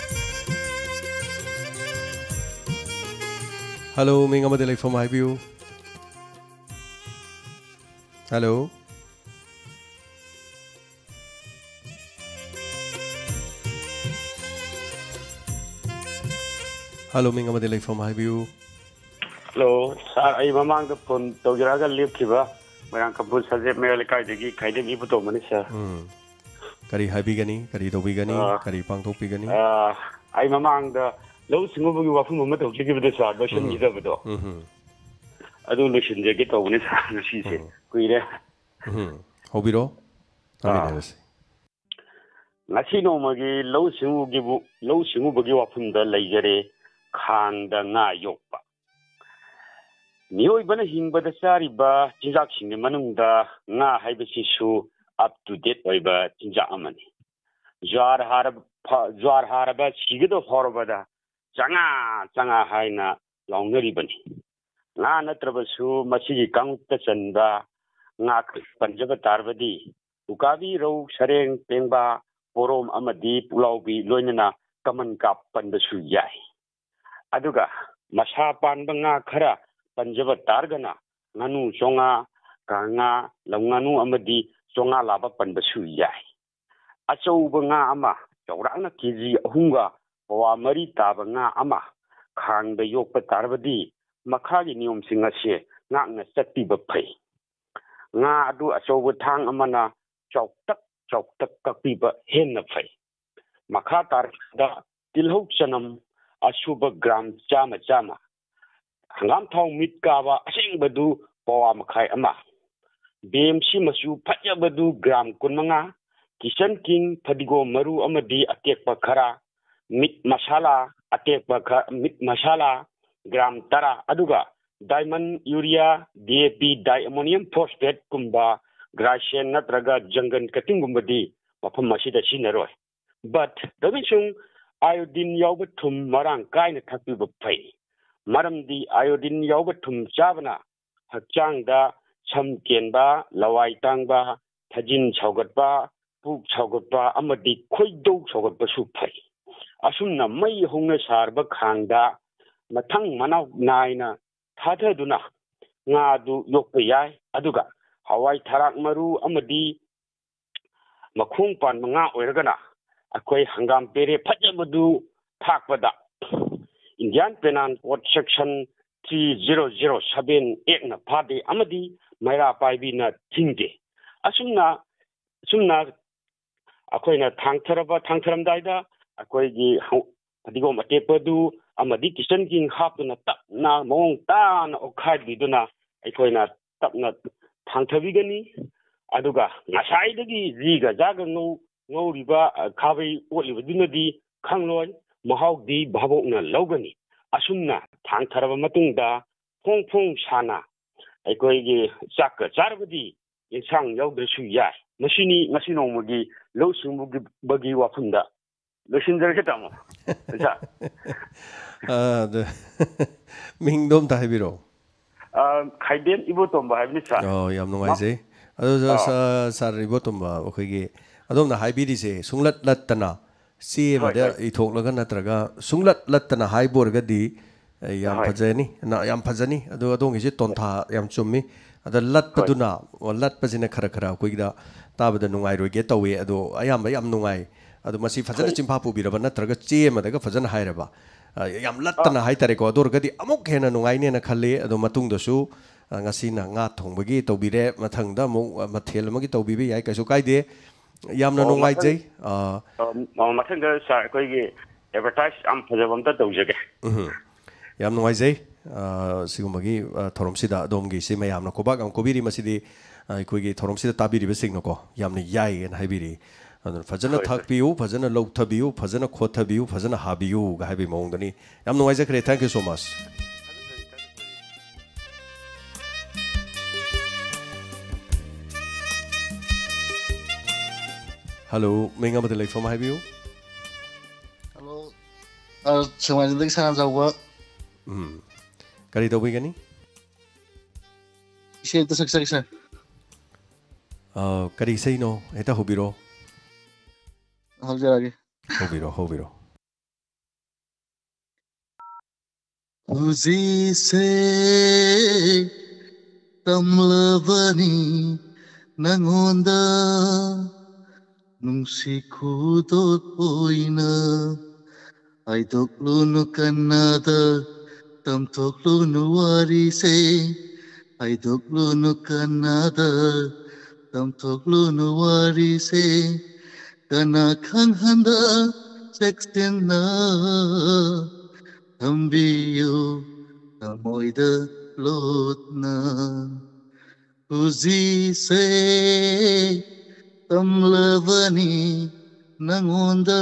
हेलो मिंग अमदि लेफम हाइबियो हेलो हेलो मिंग अमदि लेफम हाइबियो हेलो सर आई ममांग फोन तौजरागा लेपखिबा मरांग कपूर सजे मेल काइदगी खाइदगी बुतोमनि सर करी हाइबिगनी करी तोबिगनी करी पांगथोपिगनी आई ममांग ꯂꯧ ꯁꯤꯡꯎꯕꯒꯤ ꯋꯥꯐꯝ ꯑꯃ ꯇꯧꯖꯈꯤꯕꯗꯣ ꯁꯥꯔ ꯂꯣꯏꯁꯤꯟꯈꯤꯗꯕꯗꯣ ꯑꯗꯨ ꯂꯣꯏꯁꯤꯟꯖꯒꯦ ꯇꯧꯕꯅꯤ ꯁꯥꯔ ꯉꯁꯤꯁꯦ ꯀꯨꯏꯔꯦ ꯍꯧꯕꯤꯔꯣ ꯇꯥꯃꯤꯟꯅꯔꯁꯤ ꯉꯁꯤ ꯅꯣꯡꯃꯒꯤ ꯂꯧ ꯁꯤꯡꯎꯕꯒꯤ ꯋꯥꯐꯝꯗ ꯂꯩꯖꯔꯦ ꯈꯥꯡꯗ ꯉꯥ ꯌꯣꯛꯄ ꯃꯤꯑꯣꯏꯕꯅ ꯍꯤꯡꯕꯗ ꯆꯥꯔꯤꯕ ꯆꯤꯟꯖꯥꯛꯁꯤꯡꯒꯤ ꯃꯅꯨꯡꯗ ꯉꯥ ꯍꯥꯏꯕꯁꯤꯁꯨ ꯑꯞ ꯇꯨ ꯗꯦꯠ ꯑꯣꯏꯕ ꯆꯤꯟꯖꯥꯛ ꯑꯃꯅꯤ ꯖ꯭ꯋꯥꯔ ꯍꯥꯔꯕ ꯁꯤꯒꯗ ꯐꯥꯎꯔꯕꯗ ꯆꯉꯥ ꯍꯥꯏꯅ ꯂꯥꯎꯅꯔꯤꯕꯅꯤ ꯉꯥ ꯅꯠꯇ꯭ꯔꯕꯁꯨ ꯃꯁꯤꯒꯤ ꯀꯥꯡꯂꯨꯞꯇ ꯆꯟꯕ ꯉꯥ ꯄꯟꯖꯕ ꯇꯥꯔꯕꯗꯤ ꯎꯀꯥꯕꯤ ꯔꯧ ꯁꯔꯦꯡ ꯄꯦꯡꯕꯥ ꯄꯣꯔꯣꯝ ꯑꯃꯗꯤ ꯄꯨꯛꯂꯥꯎꯕꯤ ꯂꯣꯏꯅꯅ ꯀꯃꯟ ꯀꯥꯞ ꯄꯟꯕꯁꯨ ꯌꯥꯏ ꯑꯗꯨꯒ ꯃꯁꯥ ꯄꯥꯟꯕ ꯉꯥ ꯈꯔ ꯄꯟꯖꯕ ꯇꯥꯔꯒꯅ ꯉꯥꯅꯨ ꯆꯣꯉꯥ ꯀꯥꯡꯉꯥ ꯂꯝꯉꯥꯅꯨ ꯑꯃꯗꯤ ꯆꯣꯉꯥ ꯂꯥꯕ ꯄꯟꯕꯁꯨ ꯌꯥꯏ ꯑꯆꯧꯕ ꯉꯥ ꯑꯃ ꯆꯥꯎꯔꯥꯛꯅ ꯀꯦꯖꯤ 3ꯒ ꯄꯋꯥ 4 ꯇꯥꯕ ꯉꯥ ꯑꯃ ꯈꯥꯡꯗ ꯌꯣꯛꯄ ꯇꯥꯔꯕꯗꯤ ꯃꯈꯥꯒꯤ ꯅꯤꯌꯣꯝꯁꯤꯡ ꯑꯁꯤ ꯉꯥꯛꯅ ꯆꯠꯄꯤꯕ ꯐꯩ ꯉꯥ ꯑꯗꯨ ꯑꯆꯧꯕ ꯊꯥꯡ ꯑꯃꯅ ꯆꯥꯎꯇꯛ ꯀꯛꯄꯤꯕ ꯍꯦꯟꯅ ꯐꯩ ꯃꯈꯥ ꯇꯥꯔꯛꯄꯗ ꯇꯤꯜꯍꯧ ꯆꯅꯝ ꯑꯁꯨꯕ ꯒ꯭ꯔꯥꯝ 100 ꯍꯪꯒꯥꯝ ꯊꯥꯎ ꯃꯤꯠ ꯀꯥꯕ ꯑꯁꯦꯡꯕꯗꯨ ꯄꯋꯥ ꯃꯈꯥꯏ ꯑꯃ ꯕꯦꯝꯁꯤ ꯃꯆꯨ ꯐꯖꯕꯗꯨ ꯒ꯭ꯔꯥꯝ 25 ꯀꯤꯆꯟ ꯀꯤꯡ ꯐꯗꯤꯒꯣꯝ ꯃꯔꯨ ꯑꯃꯗꯤ ꯑꯇꯦꯛꯄ ꯈꯔ ꯃꯤꯠ ꯃꯁꯥꯂꯥ ꯃꯤꯠ ꯃꯁꯥꯂꯥ ꯒ꯭ꯔꯥꯝ 10 ꯑꯗꯨꯒ ꯗꯥꯏꯃꯟ ꯌꯨꯔꯤꯌꯥ DAP ꯗꯥꯏꯑꯃꯣꯅꯤꯌꯝ ꯐꯣꯁꯐꯦꯠ ꯀꯨꯝꯕ ꯒ꯭ꯔꯥꯏꯁꯦꯟ ꯅꯠꯇ꯭ꯔꯒ ꯖꯪꯒꯟ ꯀꯇꯤꯡꯒꯨꯝꯕꯗꯤ ꯃꯐꯝ ꯑꯁꯤꯗ ꯁꯤꯖꯤꯟꯅꯔꯣꯏ ꯕꯠ ꯗꯃꯤꯁꯨꯡ ꯑꯥꯏꯑꯣꯗꯤꯟ ꯌꯥꯎꯕ ꯊꯨꯝ ꯃꯔꯥꯡ ꯀꯥꯏꯅ ꯊꯛꯄꯤꯕ ꯐꯩ मरमदी आयोडीन यावब थुम चाबना हक्चांगदा सम केनबा लवाई तांगबा थजिन छौगतबा पुक छौगतबा अमदी खोइदौ छौगतबा सु फै असुमना मई होंग सारबा खांगदा मथंग मनाव नायना थाथदुना ngadu yokpa yai aduga hawai tharak maru amadi makhung pan nga oiragana akoi hangam pere phajabadu thakpada Indian Penal Code Section 3007 ekna phade amadi maira paibi na thingde asumna akoi na thangtharamdaida akoi gi adigom atepadu amadi kitchen king hapna tapna mong tan okhai biduna aikoina tapna thangthabigani aduga ngasaidagi riga jaga ngoriba khabai olibadunadi khangloi mahawdi bhabokna logani asumna thangtharaba matungda phong sana aikoigi chakka charbadi insang yaudresu yai masino mugi losumugi bagi wafunda losinjar ke tamo ja mingdom ta hebiro खाइदेन इबोतोंबा हाइबनि सा याम नुंगाइजे अदो सर इबोतोंबा ओखैगे अदोमना हाइबिरिसे सुंगलत लत्तना सी मदे इथोकलगा नत्रगा सुंगलत लत्तना हाइबोरगदी याम फजनी ना याम फजनी अदो अदोंगिसे तोंथा याम चुम्मी अद लत्पदुना लत्पजिने खरा खरा कोइदा ताबदा नुंगाइरोगे तवे अदो अयाम याम नुंगाइ अदो मसी फजना चिंफा पुबिरबा नत्रगा चे मदगा फजना हाइरबा याम लत्तना हाइतरेको अदोरगदी अमुक हेना नुंगाइने ना खल्ले अदो मतुंगदसु ngasina nga thongbagi tawbire mathangda mo mathel magi tawbibe yai kaisu kaide yamna nungai jai mathangda sa koi gi advertise am phajabam ta tawjage yam nungai jai sigumagi thoromsida domgi se mayamna kobak am kobiri masidi koi gi thoromsida tabiri be singno ko yamna yai en haibiri fajana thakpiu fajana lowthabiu fajana khothabiu fajana habiu ga haibi mongdani yam nungai jakre thank you so much Hello, menga badalai from Highview. Hello, semua jentik sana jauh. Kali tahu begini? Isi itu seksa. Kali saya no, itu hobiro. Hobiro lagi. Hobiro. Uzi se tamlavani nangonda. Nungsikudot oina ay toklunu kanada tam toklunu warise ay toklunu kanada tam toklunu warise kana khang handa sextena tambiyo tamoida lotna uzi se tamlavani nangonda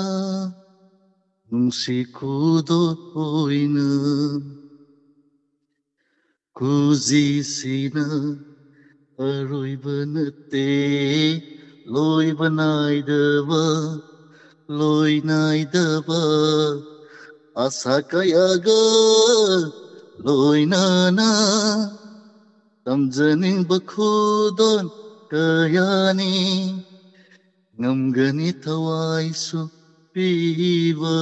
nungsikudot oina kuzisina aroibanate loinaidaba asakayaga loinana tamjaning bakhudon kayani ngamgani tawaisu piva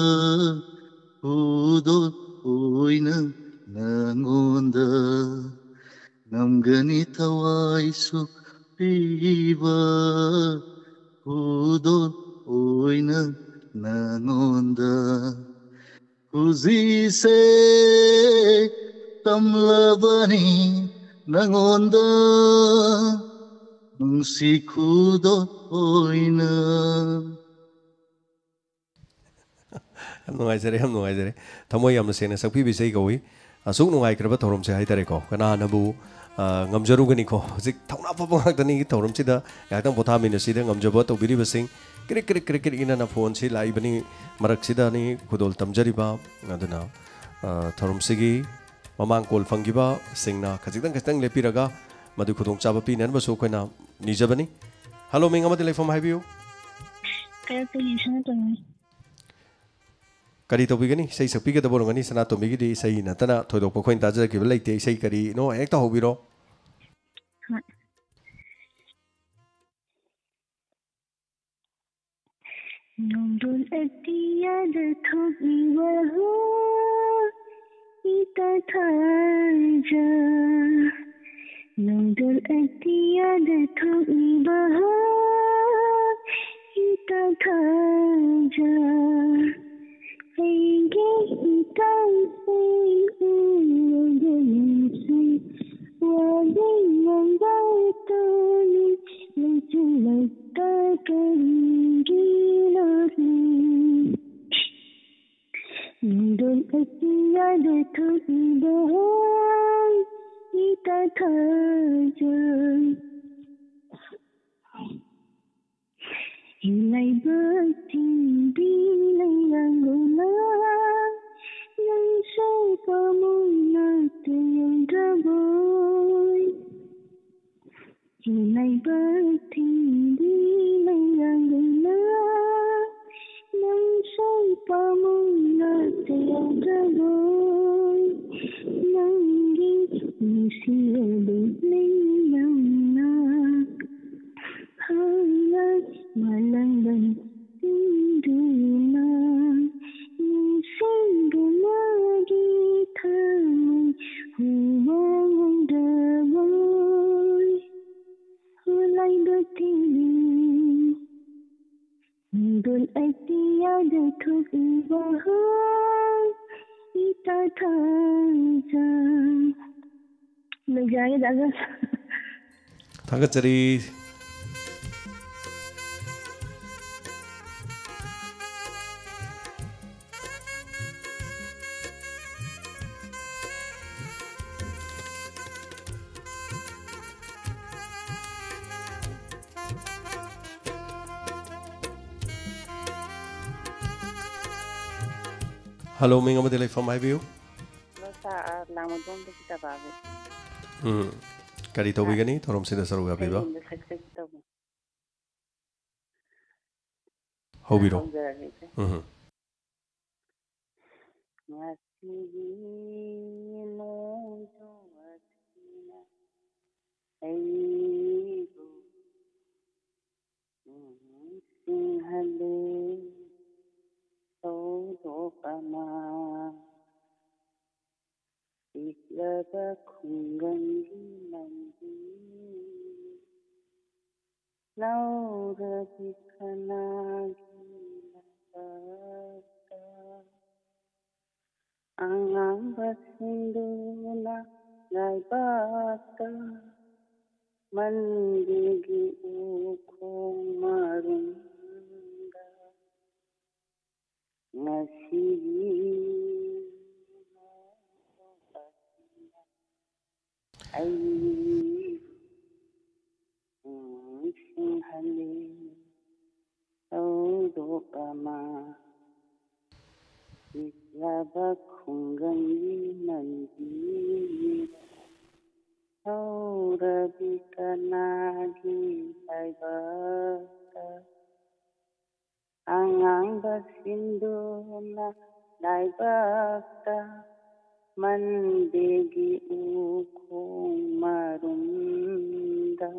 udot oina nangonda ngamgani tawaisu piva udot oina nangonda kuzise tamlavani nangonda nungsikudot oina Ham nungai jare thamoi yamna sena sakpi bisai goi asuk nungai kraba thorom se haitare ko kana nabu ngamjaru gani ko zik thongna pabang tani thorom sida yaktang pothamina sida ngamjaba to biri basing krik ina na phone si lai bani marak sida ni khudol tamjari ba aduna thorom sigi mamang kol fangiba singna khajitang lepiraga madu khudong chaba pi nan baso koina nijabani hello menga mate from Highview kaya tu yin sana tu Kari tobigani sei sakpi ke dabor ngani sana tomi gi sei natana thoidok pokhoin taja ki belai te sei kari no ekta hobiro. Nondol atiyad thogi wahu ita thaja. Nondol atiyad thogi wahu ita thaja. Ege ita se uyensi wadi ngambatoni lechulata karingilari. Nondol atiyad thogi wahu ita thaja. Hilai berting bilai langula yang sepamuna yang draboy. Hilai berting bilai langula yang sepamuna yang draboy. Nanggi usia beling hangat malangan tinduna singga lagi thamai huwang daboy hulai bertinggi Nondol atiyad thogi wahu ita thaja. Lagi जाएगा दादा. Thagatjari. Hello, Ming Amadele from IBU. Sa Lamadong kita babe. Kari tobigani thorom sida saruga biba. Hobiro. Iklaba khungangi nandi naura bikhanagi nabata angamba sinduna naibata mandigi ukhong marunda ngasigi ai singhale saudokama iklaba khungangi nandi saura bikanagi aibata anganga sinduna naibata mandegi ukhong marunda.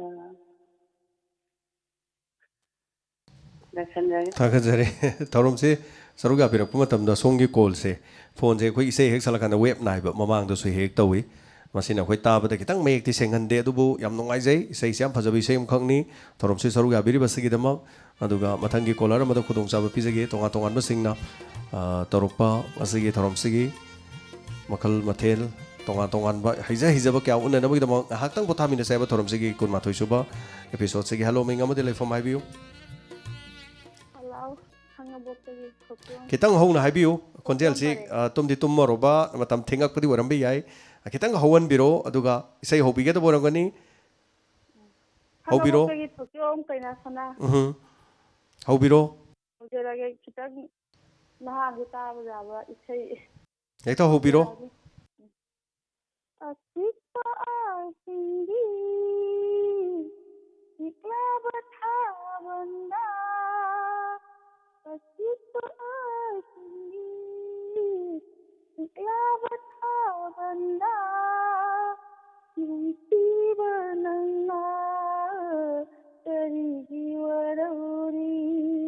Thagatjari. Thorom se saruga pirakpa matamda songi call se phone se khoi isei hek salakana web naiba mamang do su hek tawi masina khoi tabada kitang mek ti senghande adubu yam nongai jai isei siam phajabi sei amkhangni thorom se saruga biri basigi damak aduga mathangi caller amada khudong chaba pijage tonga tongan basingna torokpa asigi thorom sigi makal mathel tonga tongan ba haija hijaba kya unna nabagi damak haktang pothamina seba thorom sigi kun mathoi suba episode sigi hello Ming Amadele from IBU. Kitang hong na haibiu konjel si tumdi tummaroba matam thengak padi warambi yai kitang hawan biro aduga isai hobi ge to borangani hobiro hobiro ekta hobiro banda nungsiba nangna karigi warauri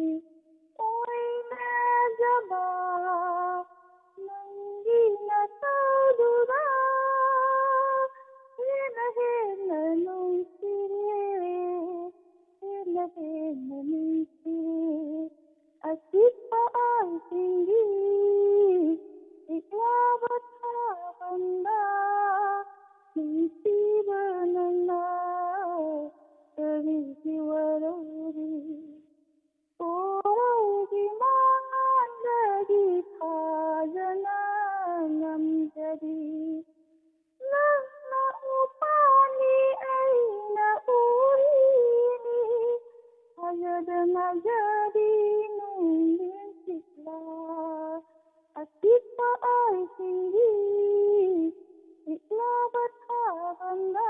oina jaba nangi natadura hena hena nungsire hena hena nungsire asipa tinggi iklabat banda nungsiba nangna karigi warauri di mangan lagi khajana namjadi na upani aina urini hajadana jadi nungin sikla asipa ay tinggi iklabat banda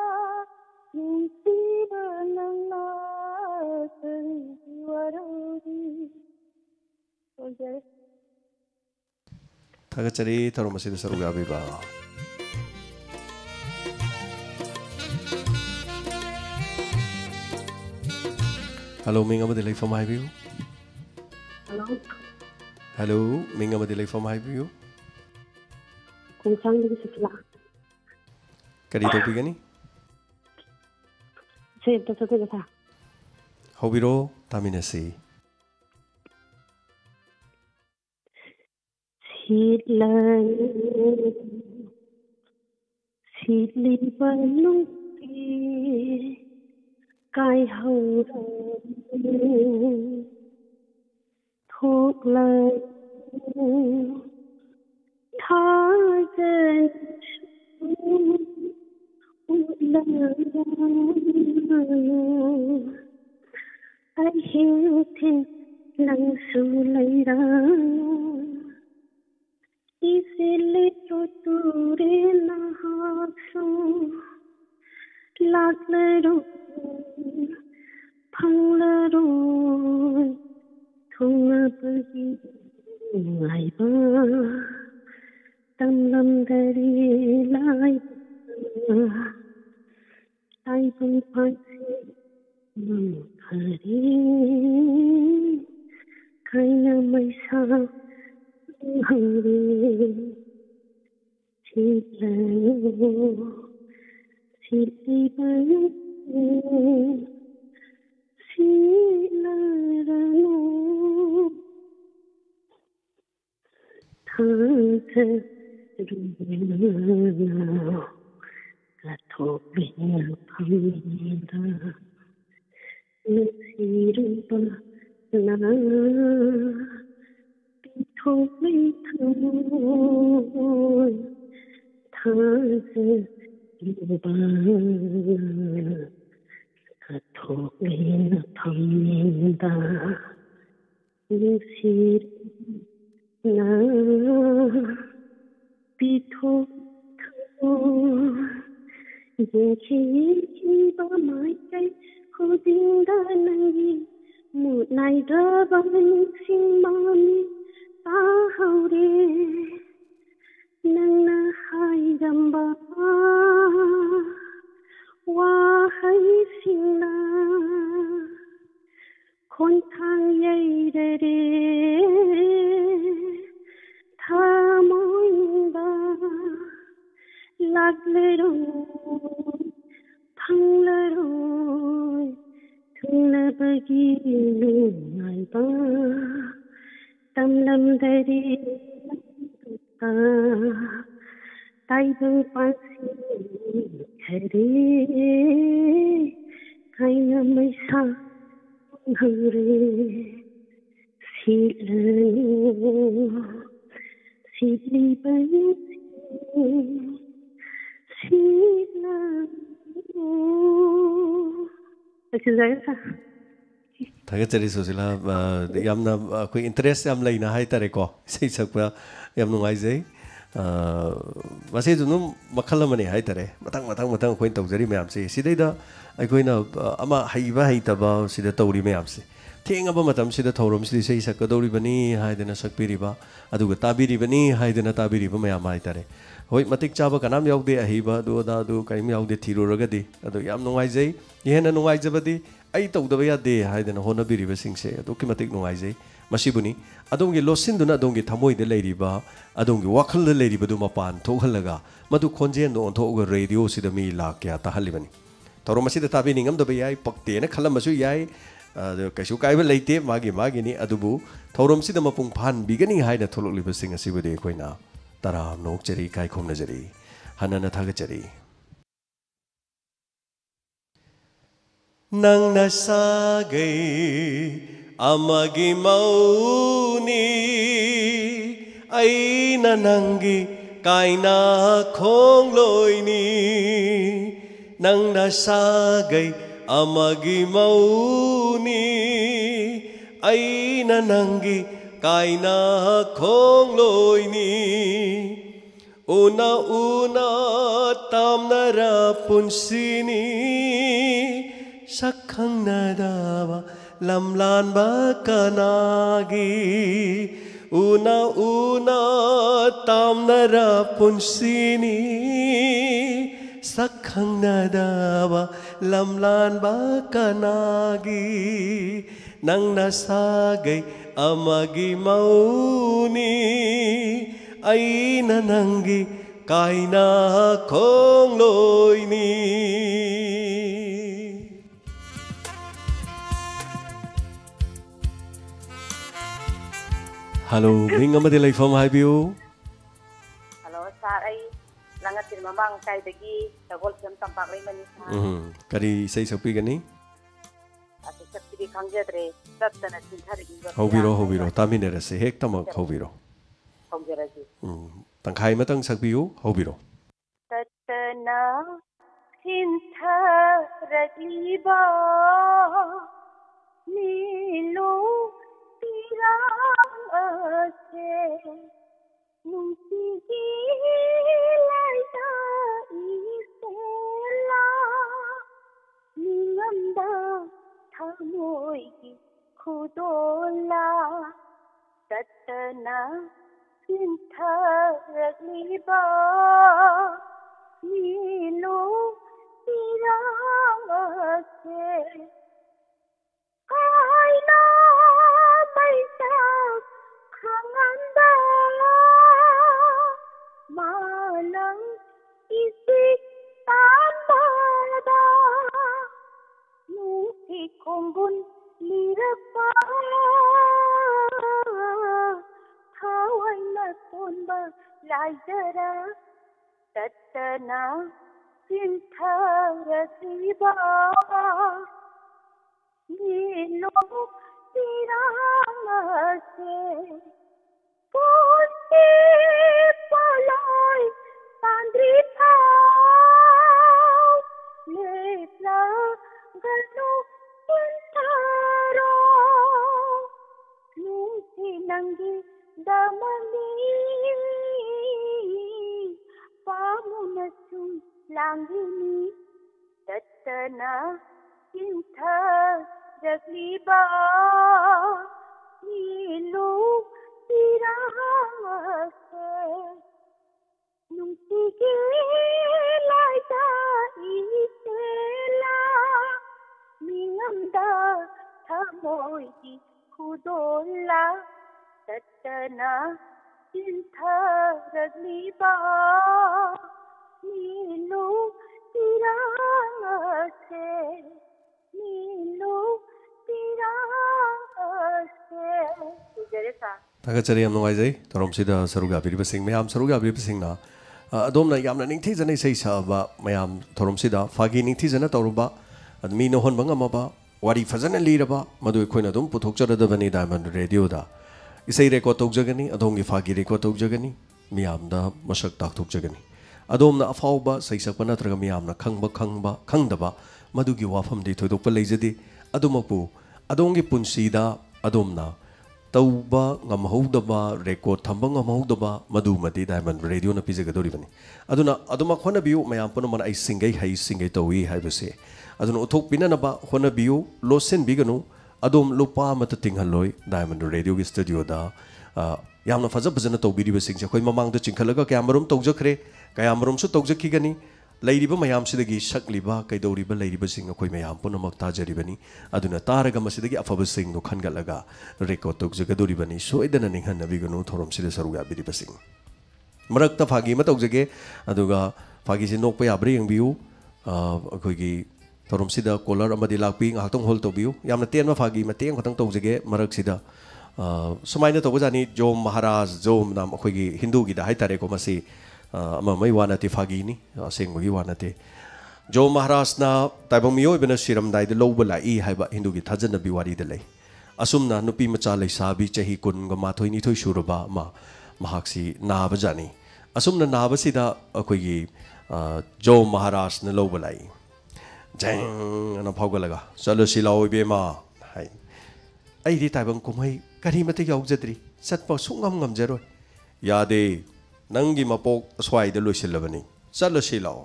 nungsiba nangna karigi warauri Thagachari tharum asida saruga abiba. Hello, minga madilay from Highview. Hello. Hello, minga madilay from Highview. Kung saan din sila? Kadi topic gani? Say ito sa tiga sa. Hobiro taminasi. Sidli balung kai hầu thuốc lời tha dân ai hiểu thiên lăng su lấy ra इसलिए तो तुरे नहासो लागलरो फंगलरो थोंगबगी लाइबा तमलमदरी लाइबा आइबन पासे खरी खैना मैसा hungry, thôi thôi tháng yêu ba thôi thầm ta yêu xin na bi thôi thôi giờ chỉ ba mãi cây khô tình đã này một ngày đã vẫn xin mong ta hầu đi nâng na hai gamba qua hay xin na con thang dây để tha môi ba lạc lệ rồi phăng lệ rồi thương na bagi ngày ba tâm lâm dari ta tay bưng pasi khari kai na mai sa hungre sidli bai sila अच्छा Thagachari Susila yamna koi interest yam leina hai tare ko sei sakpa yam nungai jai mase junum makhala mani hai tare matang koi taujari mayam se sidai da ai koi na ama haiba haitaba sida tawri mayam se थेंगब मतमसिदा थौरमसिदि सही सकदौरिबनी हाइदना सकपिरिबा अदुगा ताबिरिबनी हाइदना ताबिरिबा मयाम हाइतारे होय मतिक चाबा कनाम याउदे अहिबा दो काइम याउदे थिरोरगदि अदो याम नुंगाइजै येना नुंगाइजबदि आई तौदबा यादे हाइदना होनबिरिबा सिंसे अदुकि मतिक नुंगाइजै मसिबुनी अदोंगी लोसिंदुना अदोंगी थमोइदे लेरिबा अदोंगी वाखलदे लेरिबदु मपान थोहलगा मदु खोंजेन ओंथोगा रेडियो सिदा मी लाक्या ताहलिबनी थौरमसिदा ताबिनिंगमदबा याय पक्तेना खलमसु याय कैसु कायबा लेते मागिनी अदुबु थौरमसिदा मपुंग फानबिगनी हाइना थोलक्लिबसिंग असिबुदि अखोइना तरा नोकचरी काय खोमनजरी हनना थागचरी नंगना सागै अमगी मौनी ऐना नंगी कायना खोंगलोइनी नंगना सागै अमगी मौनी ऐना नंगी कायना खोंगलोइनी una tamnara punsini sakhang nadawa lamlan bakanagi una tamnara punsini sakhang nadawa lamlan bakanagi nang nasagay amagi mauni aina nangi kaina khongloini Hello ning amadi laifam haibiu Hello sir ai langatin mamang kai dagi tagol sem tampak lemani kari sei sopi gani ati sakti khangjadre tattana sinthari hobiro taminera se hek tamak hobiro tangkai matang sakbiu hobiro tattana sinthari ba nilu tirang ase nungsi laita isela ninganda thamoi ki khudola tatna sinthari ba nilu tirang ase kaina paisa khanganda malang isi tambada nuki kongun lirapa hawaina tonba laijara tattana sinthari ba nilu tirang ase Ponte paloi pandri thau lepla ganu pintaro nusi nangi damani pamunasum langini tattana sinthari ba nilu tirase nungsi laita isela mingamda thamoi ki khudola tattana sinthari ba nilu tirase nilu tirase jeresa Tagachari am noisy, Toromsida Saruga Biribasing, Mayam Saruga Biribasingna. Domna Yamna Nintiz and say Saba, Mayam Toromsida, Fagi Nintiz and Toruba, and Mino Honbangamaba, Wadi Fazan and Leadaba, Madu Quinadum, Putoxa the Vani Diamond Radio da. Isay Reco Togjagani, Adongi Fagi Reco Togjagani, Miam da Mashak Tak Togjagani. Adomna Afauba, say Sapanatraga Miamna, Kangdaba, Madugi Wafam de Todopa Lazidi, Adomapu, Adongi Punsida, Adomna. Tauba ngamhodaba record thamba ngamhodaba madumati diamond radio na pijagadoribani aduna aduma khona biu mayam pono man ai singai hai singai tawi haibase aduna uthok pinanaba khona biu losen biganu adom lupa amata tinghaloi Diamond Radio gi studio da yamna fazana tawbiriba singse khoi mamang da chingkhalaga kayamarum tawjakre kayamarum su tawjakhigani leiriba mayam sidagi sakliba kaidoriba leiriba sing khoi mayam punamak tajaribani aduna taraga masidagi afaba sing no khangalaga record tawjagadoribani soidana ninghanabiganu thorom sida saruga biriba sing marakta phagi ma tawjage aduga phagi se nokpa yabre yengbiu akhoi thorom sida color amadi lakpi ngahtong hol tawbiu yamna ten ma phagi ma teng khatang tawjage marak sida sumaina tawbajani Jom Maharaj Jom nam akhoi Hindu gi da haitare ko masi ama mai wanate phagi ni senggi wanate Jom Maharaj na taibang miyo ibena siram dai de loba la I haiba Hindu gi thajana biwari de lei asumna nupi macha lei sabi chahi kun ga mathoi ni thoi suraba ma mahaksi na bajani asumna na basida akhoi gi Jom Maharaj na loba lai jang ana phawgalaga chalo silao ibema hai ai ri taibang kumai kari mate yaujadri satpa sungam ngamjaroi yade nangi mapok swai de loisilabani chalo silao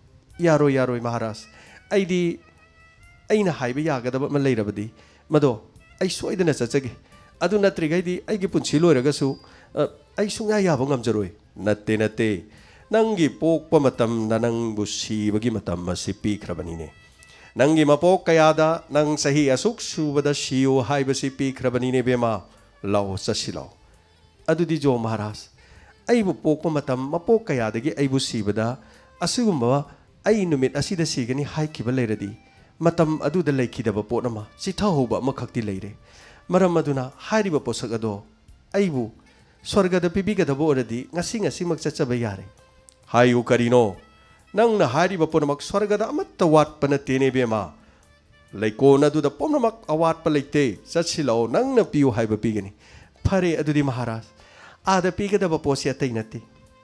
yaro Maharaj aidi aina haiba yagadaba ma leirabadi mado ai soidana chachage adu natrigaidi aigi punchi loiragasu ai sunga yaba ngamjaroi natte nangi pokpa matam nanang busi bagi matam masi pikhrabani ne nangi mapok kayada nang sahi asuk subada siyo haibasi pikhrabani ne bema lao sasilao adudi Jom Maharaj aibu pokpa matam mapok kayadagi aibu sibada asugumba ai numit asida sigani haikiba leiradi matam aduda leikidaba potnama sithahoba makhakti leire maram aduna hairiba posak ado aibu swargada pibigadaba oradi ngasi mak chachaba yare hayu karino nangna hairiba ponamak swargada amatta watpa natene bema leikon aduda ponamak awatpa leite chachilao nangna piu haiba pigani phare adudi Maharaj ada pigadaba posi atai nati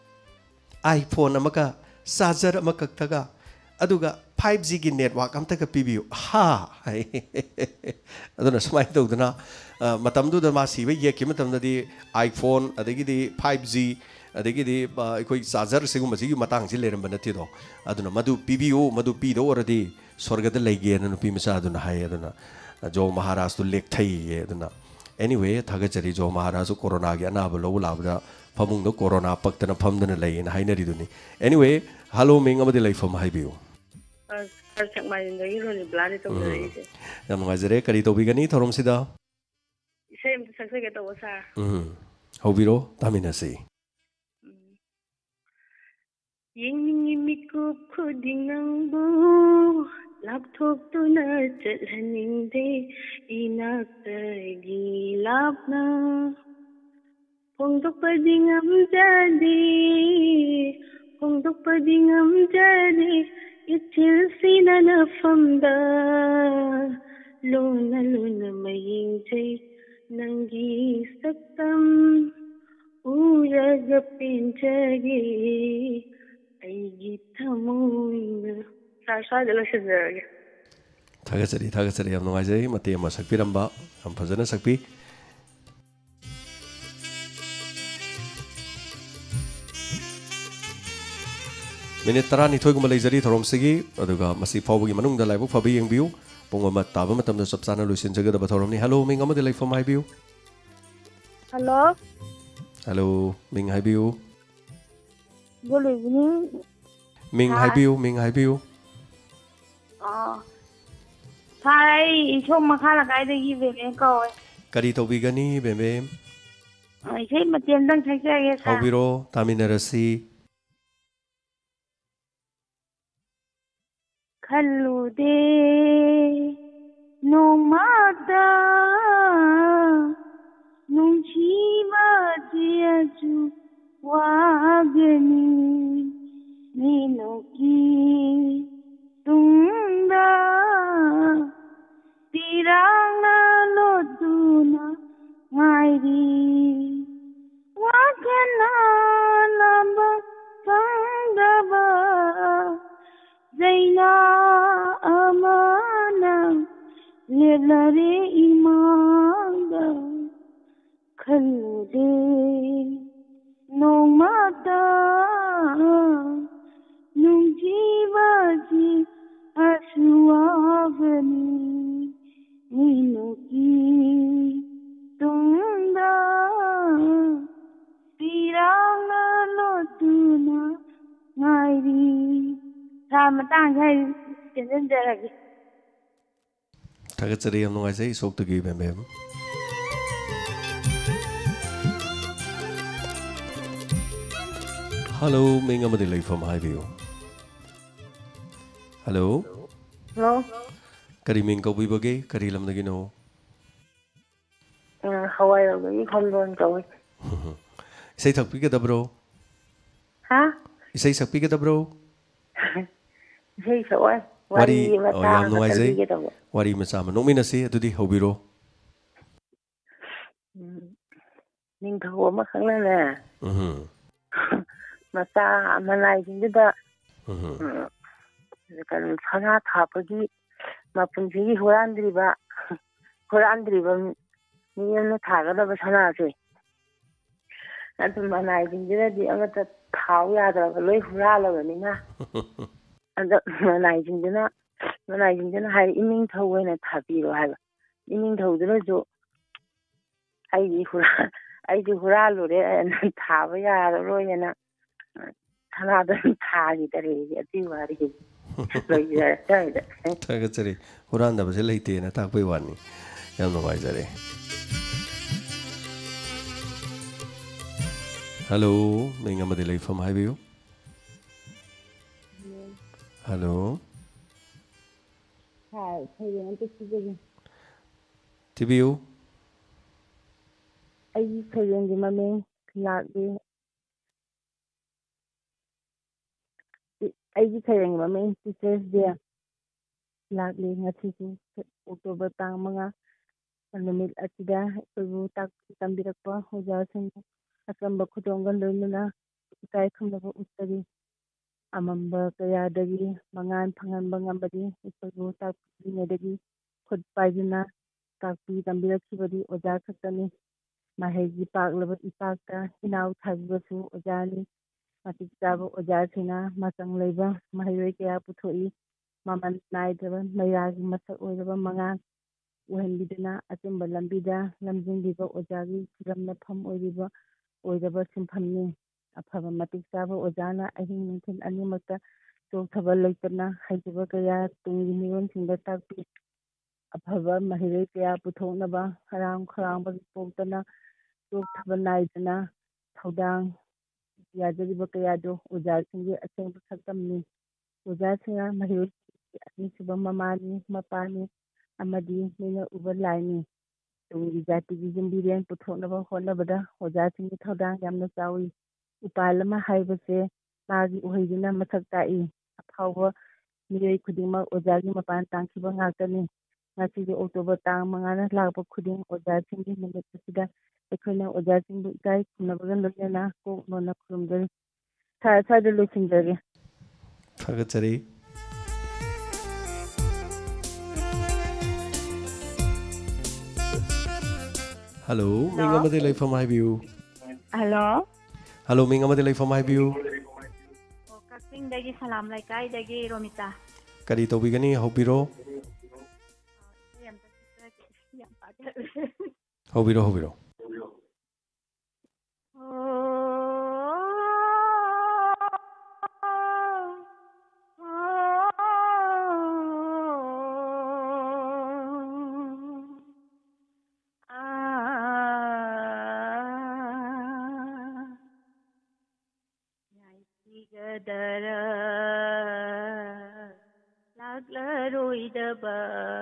iPhone amaka charger amakaktaga aduga 5G gi network amtaka pibiu ha aduna smai tawduna matamdu da ma siba yekki matamdadi iPhone adagidi 5G adagidi ikoi charger siguma sigi matang si leramba natido aduna madu pibiu madu pido oradi swargada leige na nupi masa aduna hai aduna Jom Maharaj tu lekthai aduna anyway thagachari Jom Maharaj corona gi anaba lo labda famung do corona paktana famdana lei na hainari duni anyway hello ming amadi leifam haibiu yam ngajare kari tobigani thorom sida Isay mo sagsay to sa. Hobiro taminasi Yengning mikup khuding nangbu lapthok tu na chalhaning de inak tagi lapna pongdok padingam jadi itil sina na famda lona maying jay nangi saktam uraga pinchagi aigi thamoina sa de lo shazage thagachari yam nungajai mate ma sakpiramba am phajana sakpi minute tara ni thoi guma leijari thorom sigi aduga masi fawgi manung da laibu fabi yengbiu pongoma taba matam da sapsana lusin jaga da thorom ni hello ming amade laifam haibiu Hello ming haibiu good evening ming haibiu Thai isom makhala kai de gi vele ko kari tobigani bembe isay matien dang sagsay sa hobiro taminarasi Khallude no mata nungchiba jiaju wagani ninoki tunda tiranga loduna ngairi wakana lamba tangdaba Zaina amana lelare imanda khallude no mata nung jivaji asuavani ninoki ꯉꯥꯏꯔꯤ ꯊꯥ ꯃꯇꯥꯡ ꯈꯔ ꯆꯦꯟꯁꯤꯟꯖꯔꯒꯦ ꯊꯥꯒꯠꯆꯔꯤ ꯌꯥꯝ ꯅꯨꯡꯉꯥꯏꯖꯩ ꯏꯁꯣꯛꯇꯒꯤ ꯕꯦꯝꯕꯦꯝ ꯍꯜꯂꯣ ꯃꯤꯡ ꯑꯃꯗꯤ ꯂꯩꯐꯝ ꯍꯥꯏꯕꯤꯌꯨ ꯍꯜꯂꯣ ꯍꯜꯂꯣ ꯀꯔꯤ ꯃꯤꯡ ꯀꯧꯕꯤꯕꯒꯦ ꯀꯔꯤ ꯂꯝꯗꯒꯤꯅꯣ ꯍꯋꯥꯏꯔꯣꯝꯗꯒꯤ ꯈꯣꯟꯗꯣꯟ ꯀꯧꯏ ꯏꯁꯩ ꯁꯛꯄꯤꯒꯗꯕ꯭ꯔꯣ ꯍꯥ ꯏꯁꯩ ꯁꯛꯄꯤꯒꯗꯕ꯭ꯔꯣ ꯏꯁꯩ ꯁꯛꯑꯣꯏ ꯋꯥꯔꯤ ꯋꯥꯔꯤ ꯃꯆꯥ ꯌꯥꯝ ꯑꯃ ꯅꯨꯡꯉꯥꯏꯖꯩ ꯇꯝꯕꯤꯒꯗꯧꯕ ꯋꯥꯔꯤ ꯃꯆꯥ ꯑꯃ ꯅꯣꯛꯃꯤꯟꯅꯁꯤ ꯑꯗꯨꯗꯤ ꯍꯧꯕꯤꯔꯣ ꯅꯤꯡꯊꯧ ꯑꯃꯈꯛꯅꯅꯦ ꯃꯆꯥ ꯃꯅꯥꯏꯁꯤꯡꯗꯨꯗ ꯀꯩꯅꯣ ꯁꯅꯥ ꯊꯥꯞꯄꯒꯤ ꯃꯄꯨꯟꯁꯤꯒꯤ ꯍꯨꯔꯥꯟꯗ꯭ꯔꯤꯕ ꯃꯤ ꯑꯃꯅ ꯊꯥꯒꯗꯕ ꯁꯅꯥꯁꯦ ꯑꯗꯨ ꯃꯅꯥꯏꯁꯤꯡꯁꯤꯗꯗꯤ ꯑꯃꯠꯇ ꯊꯥꯎ ꯌꯥꯗ꯭ꯔꯕ ꯂꯣꯏ ꯍꯨꯔꯥꯜꯂꯕꯅꯤꯅ ꯑꯗ ꯃꯅꯥꯏꯁꯤꯡꯗꯨꯅ ꯍꯥꯏ ꯏꯅꯤꯡꯊꯧ ꯑꯣꯏꯅ ꯊꯥꯕꯤꯔꯣ ꯍꯥꯏꯕ ꯏꯅꯤꯡꯊꯧꯗꯨꯅꯁꯨ ꯑꯩꯗꯤ ꯍꯨꯔꯥꯜꯂꯨꯔꯦ ꯊꯥꯕ ꯌꯥꯔꯔꯣꯏꯅ ꯁꯅꯥꯗ ꯊꯥꯈꯤꯗꯔꯦ ꯑꯗꯨꯒꯤ ꯋꯥꯔꯤ ꯂꯣꯏꯖꯔꯦ ꯊꯥꯒꯠꯆꯔꯤ ꯍꯨꯔꯥꯟꯗꯕꯁꯦ ꯂꯩꯇꯦꯅ ꯇꯥꯛꯄꯩ ꯋꯥꯅꯤ ꯌꯥꯝ ꯅꯨꯡꯉꯥꯏꯖꯔꯦ ꯍꯜꯂꯣ ꯃꯤꯡ ꯑꯃꯗꯤ ꯂꯩꯐꯝ ꯍꯥꯏꯕꯤꯌꯨ ꯍꯜꯂꯣ ꯊꯤꯕꯤꯌꯨ ꯑꯩꯒꯤ ꯁꯩꯔꯦꯡꯒꯤ ꯃꯃꯤꯡ ꯂꯥꯛꯂꯤ ꯑꯩꯒꯤ ꯁꯩꯔꯦꯡꯒꯤ ꯃꯃꯤꯡ ꯇꯤꯆꯔꯁ ꯗꯦ ꯂꯥꯛꯂꯤ ꯉꯁꯤꯁꯨ ꯑꯣꯛꯇꯣꯕꯔ ꯇꯥꯡ 5 ꯅꯨꯃꯤꯠ ꯑꯁꯤꯗ ꯑꯩꯈꯣꯏꯕꯨ ꯇꯥꯛꯄꯤ ꯇꯝꯕꯤꯔꯛꯄ ꯑꯣꯖꯥꯁꯤꯡꯕꯨ ꯑꯆꯝꯕ ꯈꯨꯗꯣꯜꯒ ꯂꯣꯏꯅꯅ ꯏꯀꯥꯏ ꯈꯨꯝꯅꯕ ꯎꯠꯆꯔꯤ ꯑꯃꯝꯕ ꯀꯌꯥꯗꯒꯤ ꯃꯉꯥꯜ ꯐꯪꯍꯟꯕ ꯉꯝꯕꯗꯤ ꯑꯩꯈꯣꯏꯕꯨ ꯇꯥꯛꯄꯤꯔꯤꯉꯩꯗꯒꯤ ꯈꯨꯠ ꯄꯥꯏꯗꯨꯅ ꯇꯥꯛꯄꯤ ꯇꯝꯕꯤꯔꯛꯈꯤꯕꯗꯤ ꯑꯣꯖꯥ ꯈꯛꯇꯅꯤ ꯃꯍꯩꯒꯤ ꯄꯥꯛꯂꯕ ꯏꯄꯥꯛꯇ ꯏꯅꯥꯎ ꯊꯥꯕꯤꯕꯁꯨ ꯑꯣꯖꯥꯅꯤ ꯃꯇꯤꯛ ꯆꯥꯕ ꯑꯣꯖꯥꯁꯤꯡꯅ ꯃꯆꯪ ꯂꯩꯕ ꯃꯍꯩꯔꯣꯏ ꯀꯌꯥ ꯄꯨꯊꯣꯛꯏ ꯃꯃꯜ ꯅꯥꯏꯗ꯭ꯔꯕ ꯃꯩꯔꯥꯒꯤ ꯃꯁꯛ ꯑꯣꯏꯔꯕ ꯃꯉꯥꯜ ꯎꯍꯟꯕꯤꯗꯨꯅ ꯑꯆꯨꯝꯕ ꯂꯝꯕꯤꯗ ꯂꯝꯖꯤꯡꯕꯤꯕ ꯑꯣꯖꯥꯒꯤ ꯈꯨꯗꯝꯅꯐꯝ ꯑꯣꯏꯔꯕ ꯁꯤꯟꯐꯝꯅꯤ ꯑꯐꯕ ꯃꯇꯤꯛ ꯆꯥꯕ ꯑꯣꯖꯥꯅ ꯑꯍꯤꯡ ꯅꯨꯡꯊꯤꯜ ꯑꯅꯤꯃꯛꯇ ꯆꯣꯛꯊꯕ ꯂꯩꯇꯅ ꯍꯩꯖꯕ ꯀꯌꯥ ꯇꯨꯡꯒꯤ ꯃꯤꯔꯣꯟꯁꯤꯡꯗ ꯇꯥꯛꯄꯤ ꯑꯐꯕ ꯃꯍꯩꯔꯣꯏ ꯀꯌꯥ ꯄꯨꯊꯣꯛꯅꯕ ꯍꯔꯥꯎ ꯈꯧꯔꯥꯡꯕ ꯄꯣꯛꯇꯅ ꯆꯣꯛꯊꯕ ꯅꯥꯏꯗꯅ ꯊꯧꯗꯥꯡ ꯌꯥꯖꯔꯤꯕ ꯀꯌꯥꯗꯣ ꯑꯣꯖꯥꯁꯤꯡꯒꯤ ꯑꯁꯦꯡꯕ ꯁꯛꯇꯝꯅꯤ ꯑꯣꯖꯥꯁꯤꯡꯅ ꯃꯍꯩꯔꯣꯏꯁꯤꯡꯒꯤ ꯑꯅꯤꯁꯨꯕ ꯃꯃꯥꯅꯤ ꯃꯄꯥꯅꯤ ꯑꯃꯗꯤ ꯃꯤꯅ ꯎꯕ ꯂꯥꯏꯅꯤ ꯇꯨꯡꯒꯤ ꯖꯥꯇꯤꯒꯤ ꯌꯨꯝꯕꯤꯔꯦꯟ ꯄꯨꯊꯣꯛꯅꯕ ꯍꯣꯠꯅꯕꯗ ꯑꯣꯖꯥꯁꯤꯡꯒꯤ ꯊꯧꯗꯥꯡ ꯌꯥꯝꯅ ꯆꯥꯎꯏ ꯎꯄꯥꯜ ꯑꯃ ꯍꯥꯏꯕꯁꯦ ꯃꯥꯒꯤ ꯎꯍꯩꯗꯨꯅ ꯃꯁꯛ ꯇꯥꯛꯏ ꯑꯐꯥꯎꯕ ꯃꯤꯑꯣꯏ ꯈꯨꯗꯤꯡꯃꯛ ꯑꯣꯖꯥꯒꯤ ꯃꯄꯥꯟ ꯇꯥꯡꯈꯤꯕ ꯉꯥꯛꯇꯅꯤ ꯉꯁꯤꯗꯤ ꯑꯣꯛꯇꯣꯕꯔ ꯇꯥꯡ 5ꯅ ꯂꯥꯛꯄ ꯈꯨꯗꯤꯡ ꯑꯣꯖꯥꯁꯤꯡꯒꯤ ꯅꯨꯃꯤꯠ ꯑꯁꯤꯗ ꯑꯩꯈꯣꯏꯅ ꯑꯣꯖꯥꯁꯤꯡꯕꯨ ꯏꯀꯥꯏ ꯈꯨꯝꯅꯕꯒ ꯂꯣꯏꯅꯅ ꯀꯣꯛ ꯅꯣꯟꯅ ꯈꯨꯔꯨꯝꯖꯔꯤ ꯁ꯭ꯋꯥꯏꯗ ꯂꯣꯏꯁꯤꯟꯖꯔꯒꯦ ꯊꯥꯒꯠꯆꯔꯤ ꯍꯜꯂꯣ ꯃꯤꯡ ꯑꯃꯗꯤ ꯂꯩꯐꯝ ꯍꯥꯏꯕꯤꯌꯨ ꯍꯜꯂꯣ ꯍꯜꯂꯣ ꯃꯤꯡ ꯑꯃꯗꯤ ꯂꯩꯐꯝ ꯍꯥꯏꯕꯤꯌු ꯀꯛꯆꯤꯡꯗꯒꯤ ꯁꯂꯥꯝ ꯂꯩꯀꯥꯏꯗꯒꯤ ꯔꯣꯃꯤꯇꯥ ꯀꯔꯤ ꯇꯧꯕꯤꯒꯅꯤ ꯍꯧꯕꯤꯔꯣ ꯍꯧꯕꯤꯔꯣ ꯂꯥꯛꯂꯔꯣꯏꯗꯕ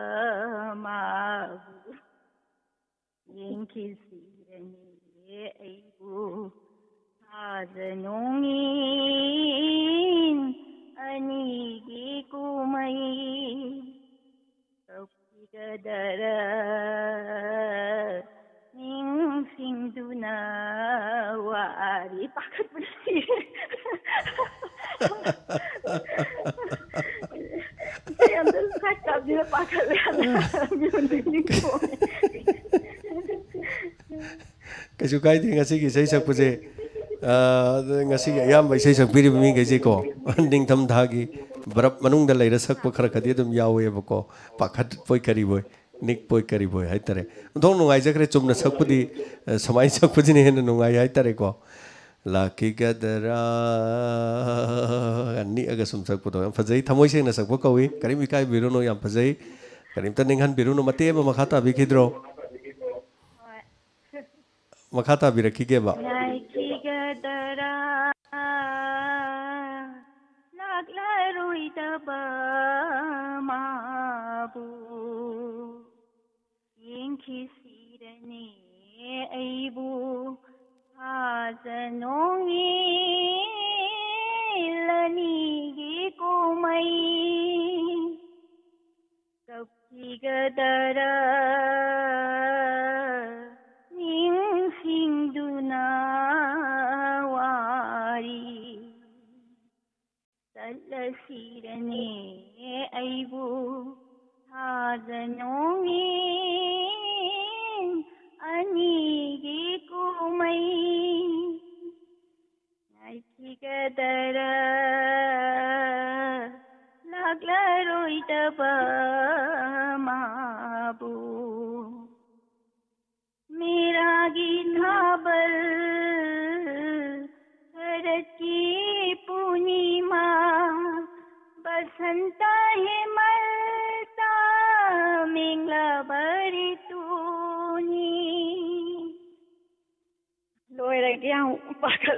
ꯃꯥꯕꯨ ꯌꯦꯡꯈꯤꯁꯤꯔꯅꯤ ꯑꯩꯕꯨ ꯊꯥꯖ ꯅꯣꯡꯏꯟ ꯑꯅꯤꯒꯤ ꯀꯨꯝꯃꯩ ꯀꯧꯈꯤꯒꯗꯔ ꯅꯤꯡꯁꯤꯡꯗꯨꯅ ꯋꯥꯔꯤ ꯄꯥꯈꯠꯄꯁꯤ ꯀꯩꯁꯨ ꯀꯥꯏꯗꯦ ꯉꯁꯤꯒꯤ ꯏꯁꯩ ꯁꯛꯄꯁꯦ ꯉꯁꯤꯒꯤ ꯑꯌꯥꯝꯕ ꯏꯁꯩ ꯁꯛꯄꯤꯔꯤꯕ ꯃꯤꯈꯩꯁꯦꯀꯣ ꯅꯤꯡꯊꯝꯊꯥꯒꯤ ꯕꯔꯞ ꯃꯅꯨꯡꯗ ꯂꯩꯔ ꯁꯛꯄ ꯈꯔꯗꯤ ꯑꯗꯨꯝ ꯌꯥꯎꯋꯦꯕꯀꯣ ꯄꯥꯈꯠꯄꯣꯏ ꯀꯔꯤꯕꯣꯏ ꯅꯤꯛꯄꯣꯏ ꯀꯔꯤꯕꯣꯏ ꯍꯥꯏꯇꯥꯔꯦ ꯑꯣꯟꯊꯣꯛ ꯅꯨꯡꯉꯥꯏꯖꯈ꯭ꯔꯦ ꯆꯨꯝꯅ ꯁꯛꯄꯗꯤ ꯁꯨꯃꯥꯏꯅ ꯁꯛꯄꯁꯤꯅ ꯍꯦꯟꯅ ꯅꯨꯡꯉꯥꯏ ꯍꯥꯏꯇꯥꯔꯦꯀꯣ ꯂꯥꯛꯈꯤꯒꯗꯔꯥ निअग सुम सकपदो याम फजई थमोई सेंगना सकप कौई करीम इकाई बिरुनो याम फजई करीम त निंगहन बिरुनो मते म मखाता बिखिद्रो मखाता बिरखिगेबा ꯉꯥꯏꯈꯤꯒꯗꯔꯥ ꯂꯥꯛꯂꯔꯣꯏꯗꯕ ꯃꯥꯕꯨ ꯌꯦꯡꯈꯤꯁꯤꯔꯅꯦ ꯑꯩꯕꯨ ꯊꯥꯖꯅꯣꯡꯉꯦꯂꯅꯤꯒꯤ ꯀꯨꯝꯃꯩ ꯀꯞꯈꯤꯒꯗꯔꯥ ꯅꯤꯡꯁꯤꯡꯗꯨꯅ ꯋꯥꯔꯤ ꯆꯠꯂꯁꯤꯔꯅꯦ ꯑꯩꯕꯨ ꯊꯥꯖꯅꯣꯡꯉꯦ ꯑꯅꯤꯒꯤ ꯀꯨꯝꯃꯩ ꯉꯥꯏꯈꯤꯒꯗꯔꯥ ꯂꯥꯛꯂꯔꯣꯏꯗꯕ माबू मेरा गीताबल शरद की पूर्णिमा बसंता है मलता मेंगला बरी तूनी लोयरा क्या पागल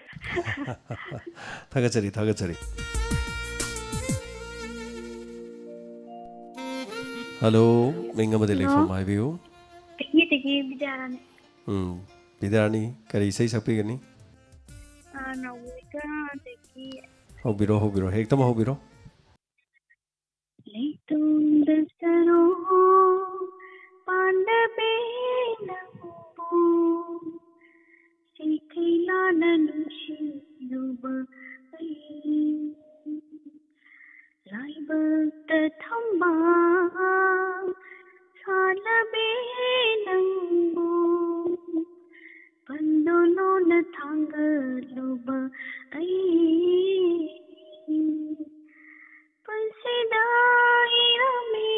थागचरी हेलो मिंगा मदे लेफम हाइबियो तकी बिदारानी बिदारानी करी सही सकपी गनी नवका तकी होबिरो एकदम होबिरो लेतुंद सरो पांडबे नबु सिखिला ननुषि युब लाइबत थम्बा सालबे नंगु पंदोनो न थांग लुब पंसिदाई रमी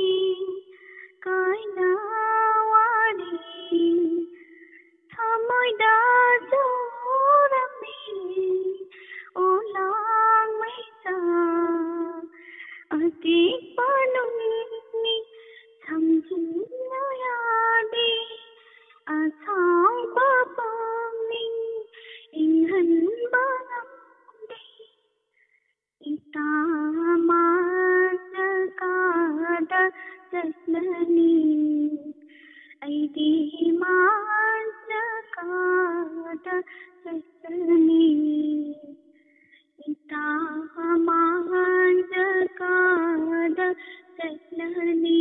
कायना वारी थमोइदा जोरमी ओलांग मैसा अति पनुनी समझना यादे आसाम पापानी इंहन बांदे इता माजकादा जसननी ऐदी माजकादा जसननी इता माजकादा जसननी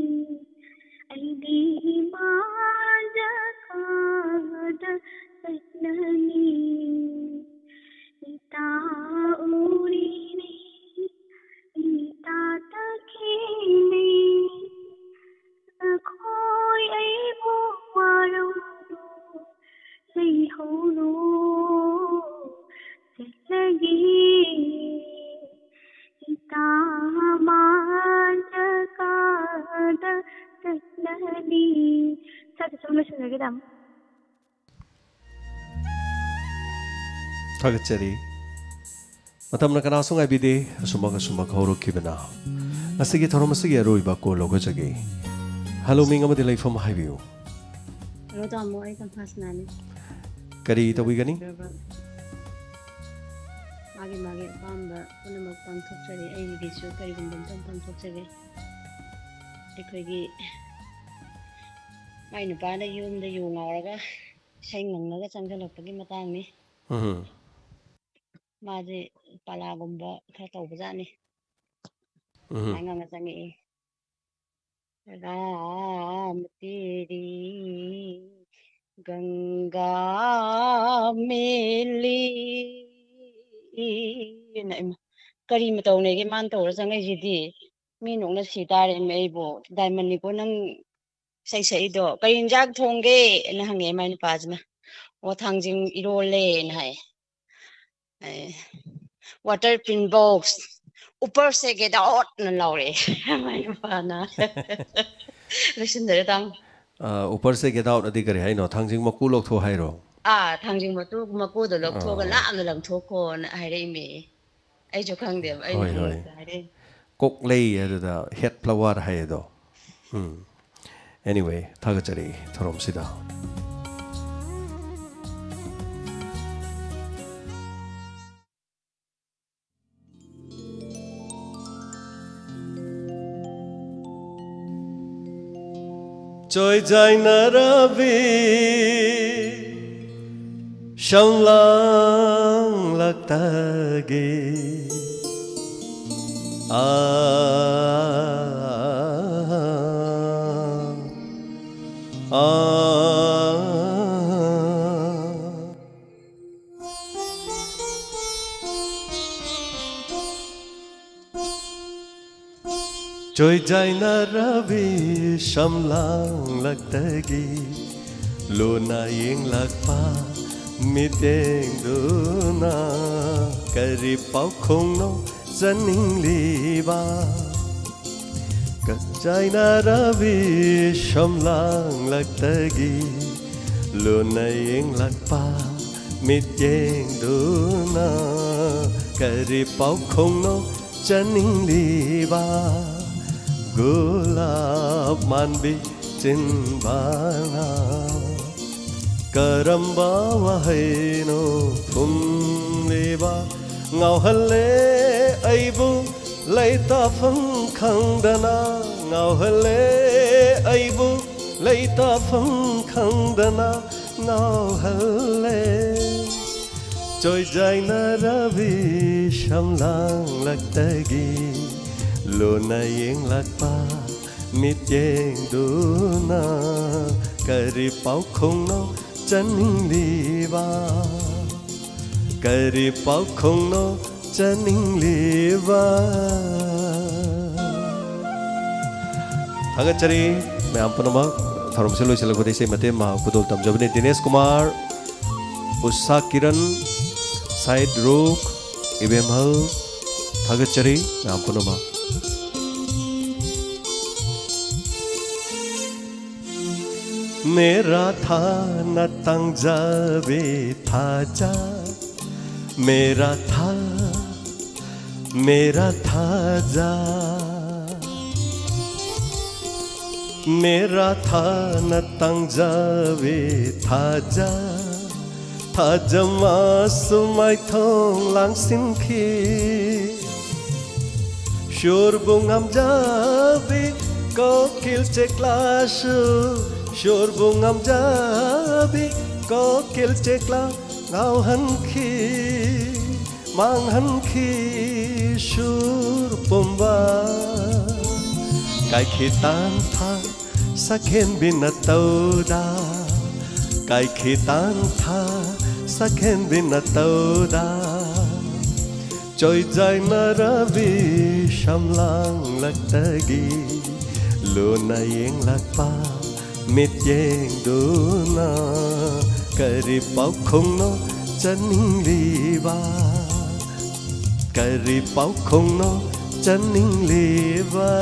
ऐदी माजकादा जसननी इता उरीने इता तकीने नखोई ऐबो वारो leihono lagi ita manjakada taslani satu solution lagi dam थागचरी मतमना कना सुंगाई बिदे सुमग हौरखिबना असगी थरोम असगी अरोइबा को लोगजगे हेलो मिंग अमदि लेफम हाइबियो हेलो तामो आई कंफासनानी करी तबिगनी मागे पांबा पुनमक पांथोकचरे एगिसु करिगुंबम पांथोकचरे एखोगी माइ नुपाना युमदा यु ngawraga sai ngangnaga changjalakpagi matangni माजे पालागुंबा खरा तौबजानी nganga changi राम तेरी गंगा मेली करी मतौने के मान तौर चंगे जिदी मी नोंना सितारे मेबो डायमंड को नंग सै सैदो करी इंजाक थोंगे न हंगे माइन पाजना ओ थांजिंग इरोले न है वाटर पिन बॉक्स ऊपर से गेट आउट न लाउरे माइन पाना लेसन दरे तांग ऊपर से गेट आउट अदि करे हाइनो थांजिंग मकु लोकथो हाइरो थांजिंग मकु दो लोकथो ग लाम लंगथो को न हाइरे मे ai cho khang dem ai hoi hoi kok lei ada head flower hai do anyway thagachari thorom sida Trôi dài nở ravi sông lang lạc ta ghê trôi dài na ravi sông lang lạc ta ghê luna yeng lạc pa mi teng do na kari pau khong no zaning li ba ka jai na ravi sham lang lak ta gi lo na yeng lak pa mi teng do na kari pau khong no zaning li ba gulab man bi chin ba na Karamba wahayno phumliba ngau halle aibu leita phang khangdana ngau halle aibu leita phang khangdana ngau halle trôi dài na ravi shamlang laktagi lona yeng lakpa mit yeng duna kari pau khong no Chaning liba kari pau khong no chaning liba Thagachari मैं आप पनमा थरम से लोई से लगोदे से मते मा कुदोल तम जबने दिनेश कुमार उषा किरण साइड रोक इबेमहल थगचरी मैं आप पनमा मेरा था न तंग जावे था जा मेरा था जा मेरा था न तंग जावे था जमा सुमाय थों लांग सिंखी शोर बुंगम जावे को किल चेक्लाशु Shor bungam jabi ko kil cekla ngau hanki mang hanki shur pomba kai khitan tha sakhen binatauda kai khitan tha sakhen binatauda trôi dài na ravi shamlang laktagi luna yeng lakpa mit yeng duna kari pau khong no chaning liba kari pau khong no chaning liba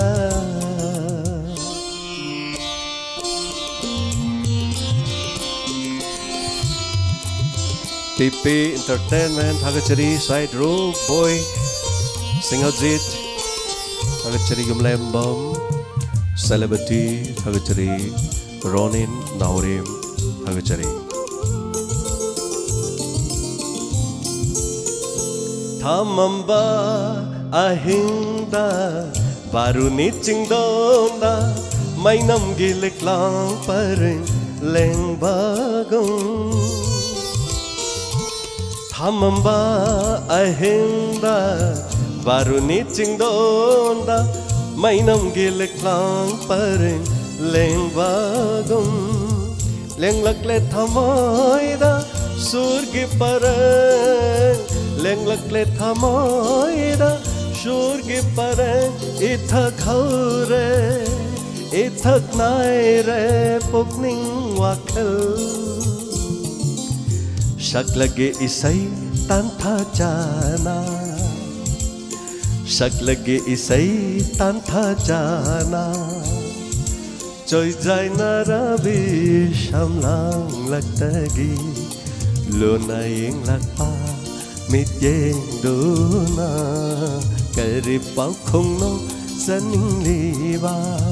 TP Entertainment Thagachari Side Row Boy Singhajit Thagachari Gumlembam Celebrity Thagachari Ronin Naurim Thagachari Thamamba ahinda Baruni chingdonda Mainam gilik lang paring Leng bagong Thamamba ahinda Baruni chingdonda Mainam gilik lang paring Leng bagum Leng lakle thamoida Surgi pareng Leng lakle thamoida Surgi pareng Ithak haure Ithak naire Pukning wakal Shak lage isai Tantha jana Shak lage isai Tantha jana trôi dài na ravi shamlang laktagi luna yeng lakpa mít deng du na kari pau không no zaning li ba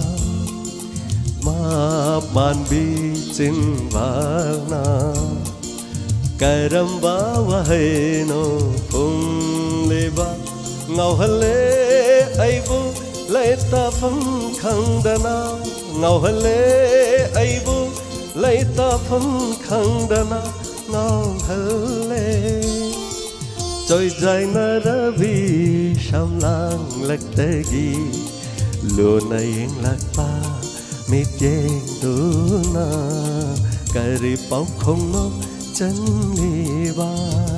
ma man bi ching ba na karam ba wa hai no phung le ba ngau hale ai bu lai ta phang khang da na ngau hale ai bu lai ta phang khang da na ngau hale trôi dài na ra vi sam lang lạc tegi lo na yeng lạc pa mít deng du na kari pau không no chân li ba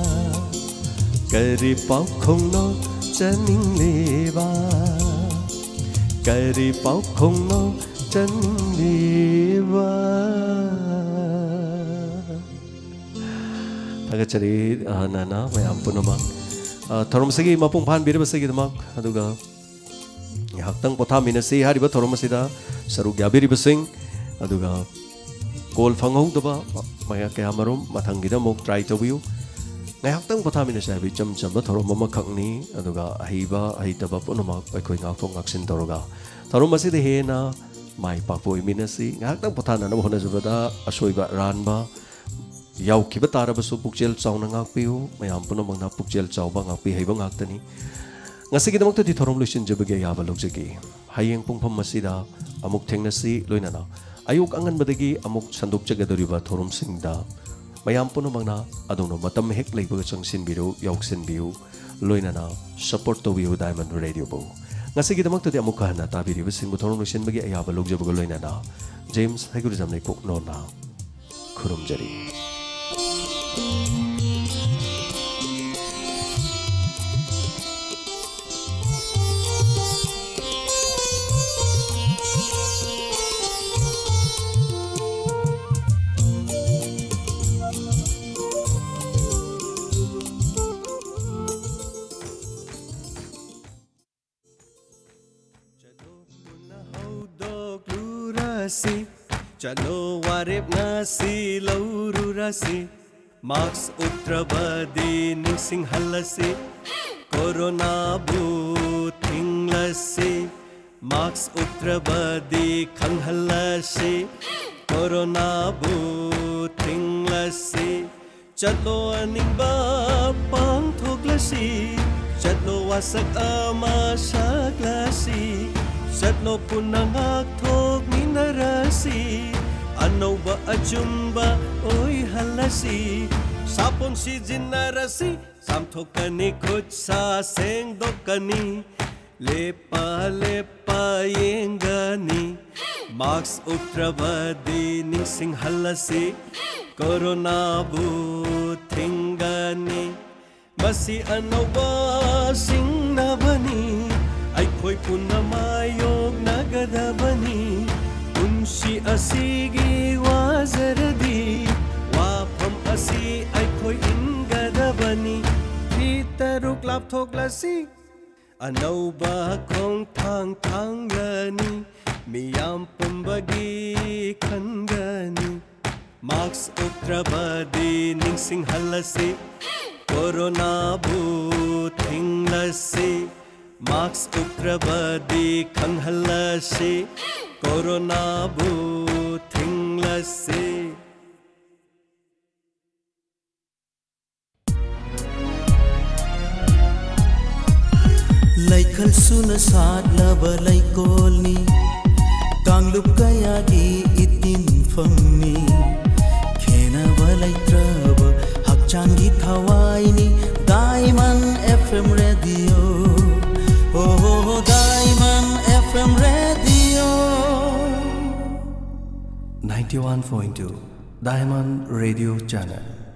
kari pau không no chân li ba kari pau không no chân li ba Aga cari nana mayam punama thorom segi mapung phan bira basegi damak aduga haktang potha minasi hariba thorom asida saru gyabiri basing aduga kol fanghong doba maya kaya marum mathangida mok try tobiu ngai haktang potha minasi habi cham cham ba thorom mama khakni aduga ahiba ahitaba punama aikoi ngak thong ngaksin toroga thorom asida hena mai pakpoi minasi ngai haktang potha nana hona jubada asoiba ranba yau ki batara basu pukjel chawna ngak piu mayam puno mangna pukjel chawba ngak pi heiba ngak tani ngasi ki damak ti thorom luisin jebage yaba logjegi hayeng pungpham masida amuk thengnasi loinana ayuk angan badagi amuk sanduk jagadoriba thorom singda mayam puno mangna adono matam hek leiba changsin biru yauksin biu loinana support to biu diamond radio bo ngasi ki damak ti amuk kana tabiri basing thorom luisin bagi yaba logjebago loinana james haiguru jamne kok nona khurum jari Chalo warip ngasi lauru rasi Max utrabadi ningsing halasi Corona bu tinglasi Max utrabadi khang halasi Corona bu tinglasi Chalo aning ba pang thoklasi Chalo wasak ama saklasi Chalo punangak thok minarasi Ano ba ajumba oi halasi Sapon si jinarasi Samthokani khut sa seng dokani Lepa lepa yengani Max utrabadi ningsing halasi Corona bu thingani Masi ano ba sing nabani Ay khoi punamayog nagadabani Unsi asigi wazaradi Wapam asi ay khoi ingadabani Titaruk lapthok lasi Anaw ba kong thang gani Miyam pumbagi kangani Max utrabadi ningsing halasi Corona bu thinglasi Max utrabadi khang halasi Corona bu thinglasi Laikal suna saat laba laikolni Kanglup kaya di itin famni Kena balai traba hakchangi thawaini Diamond FM Radio Oh Diamond FM Radio 91.2 Diamond Radio Channel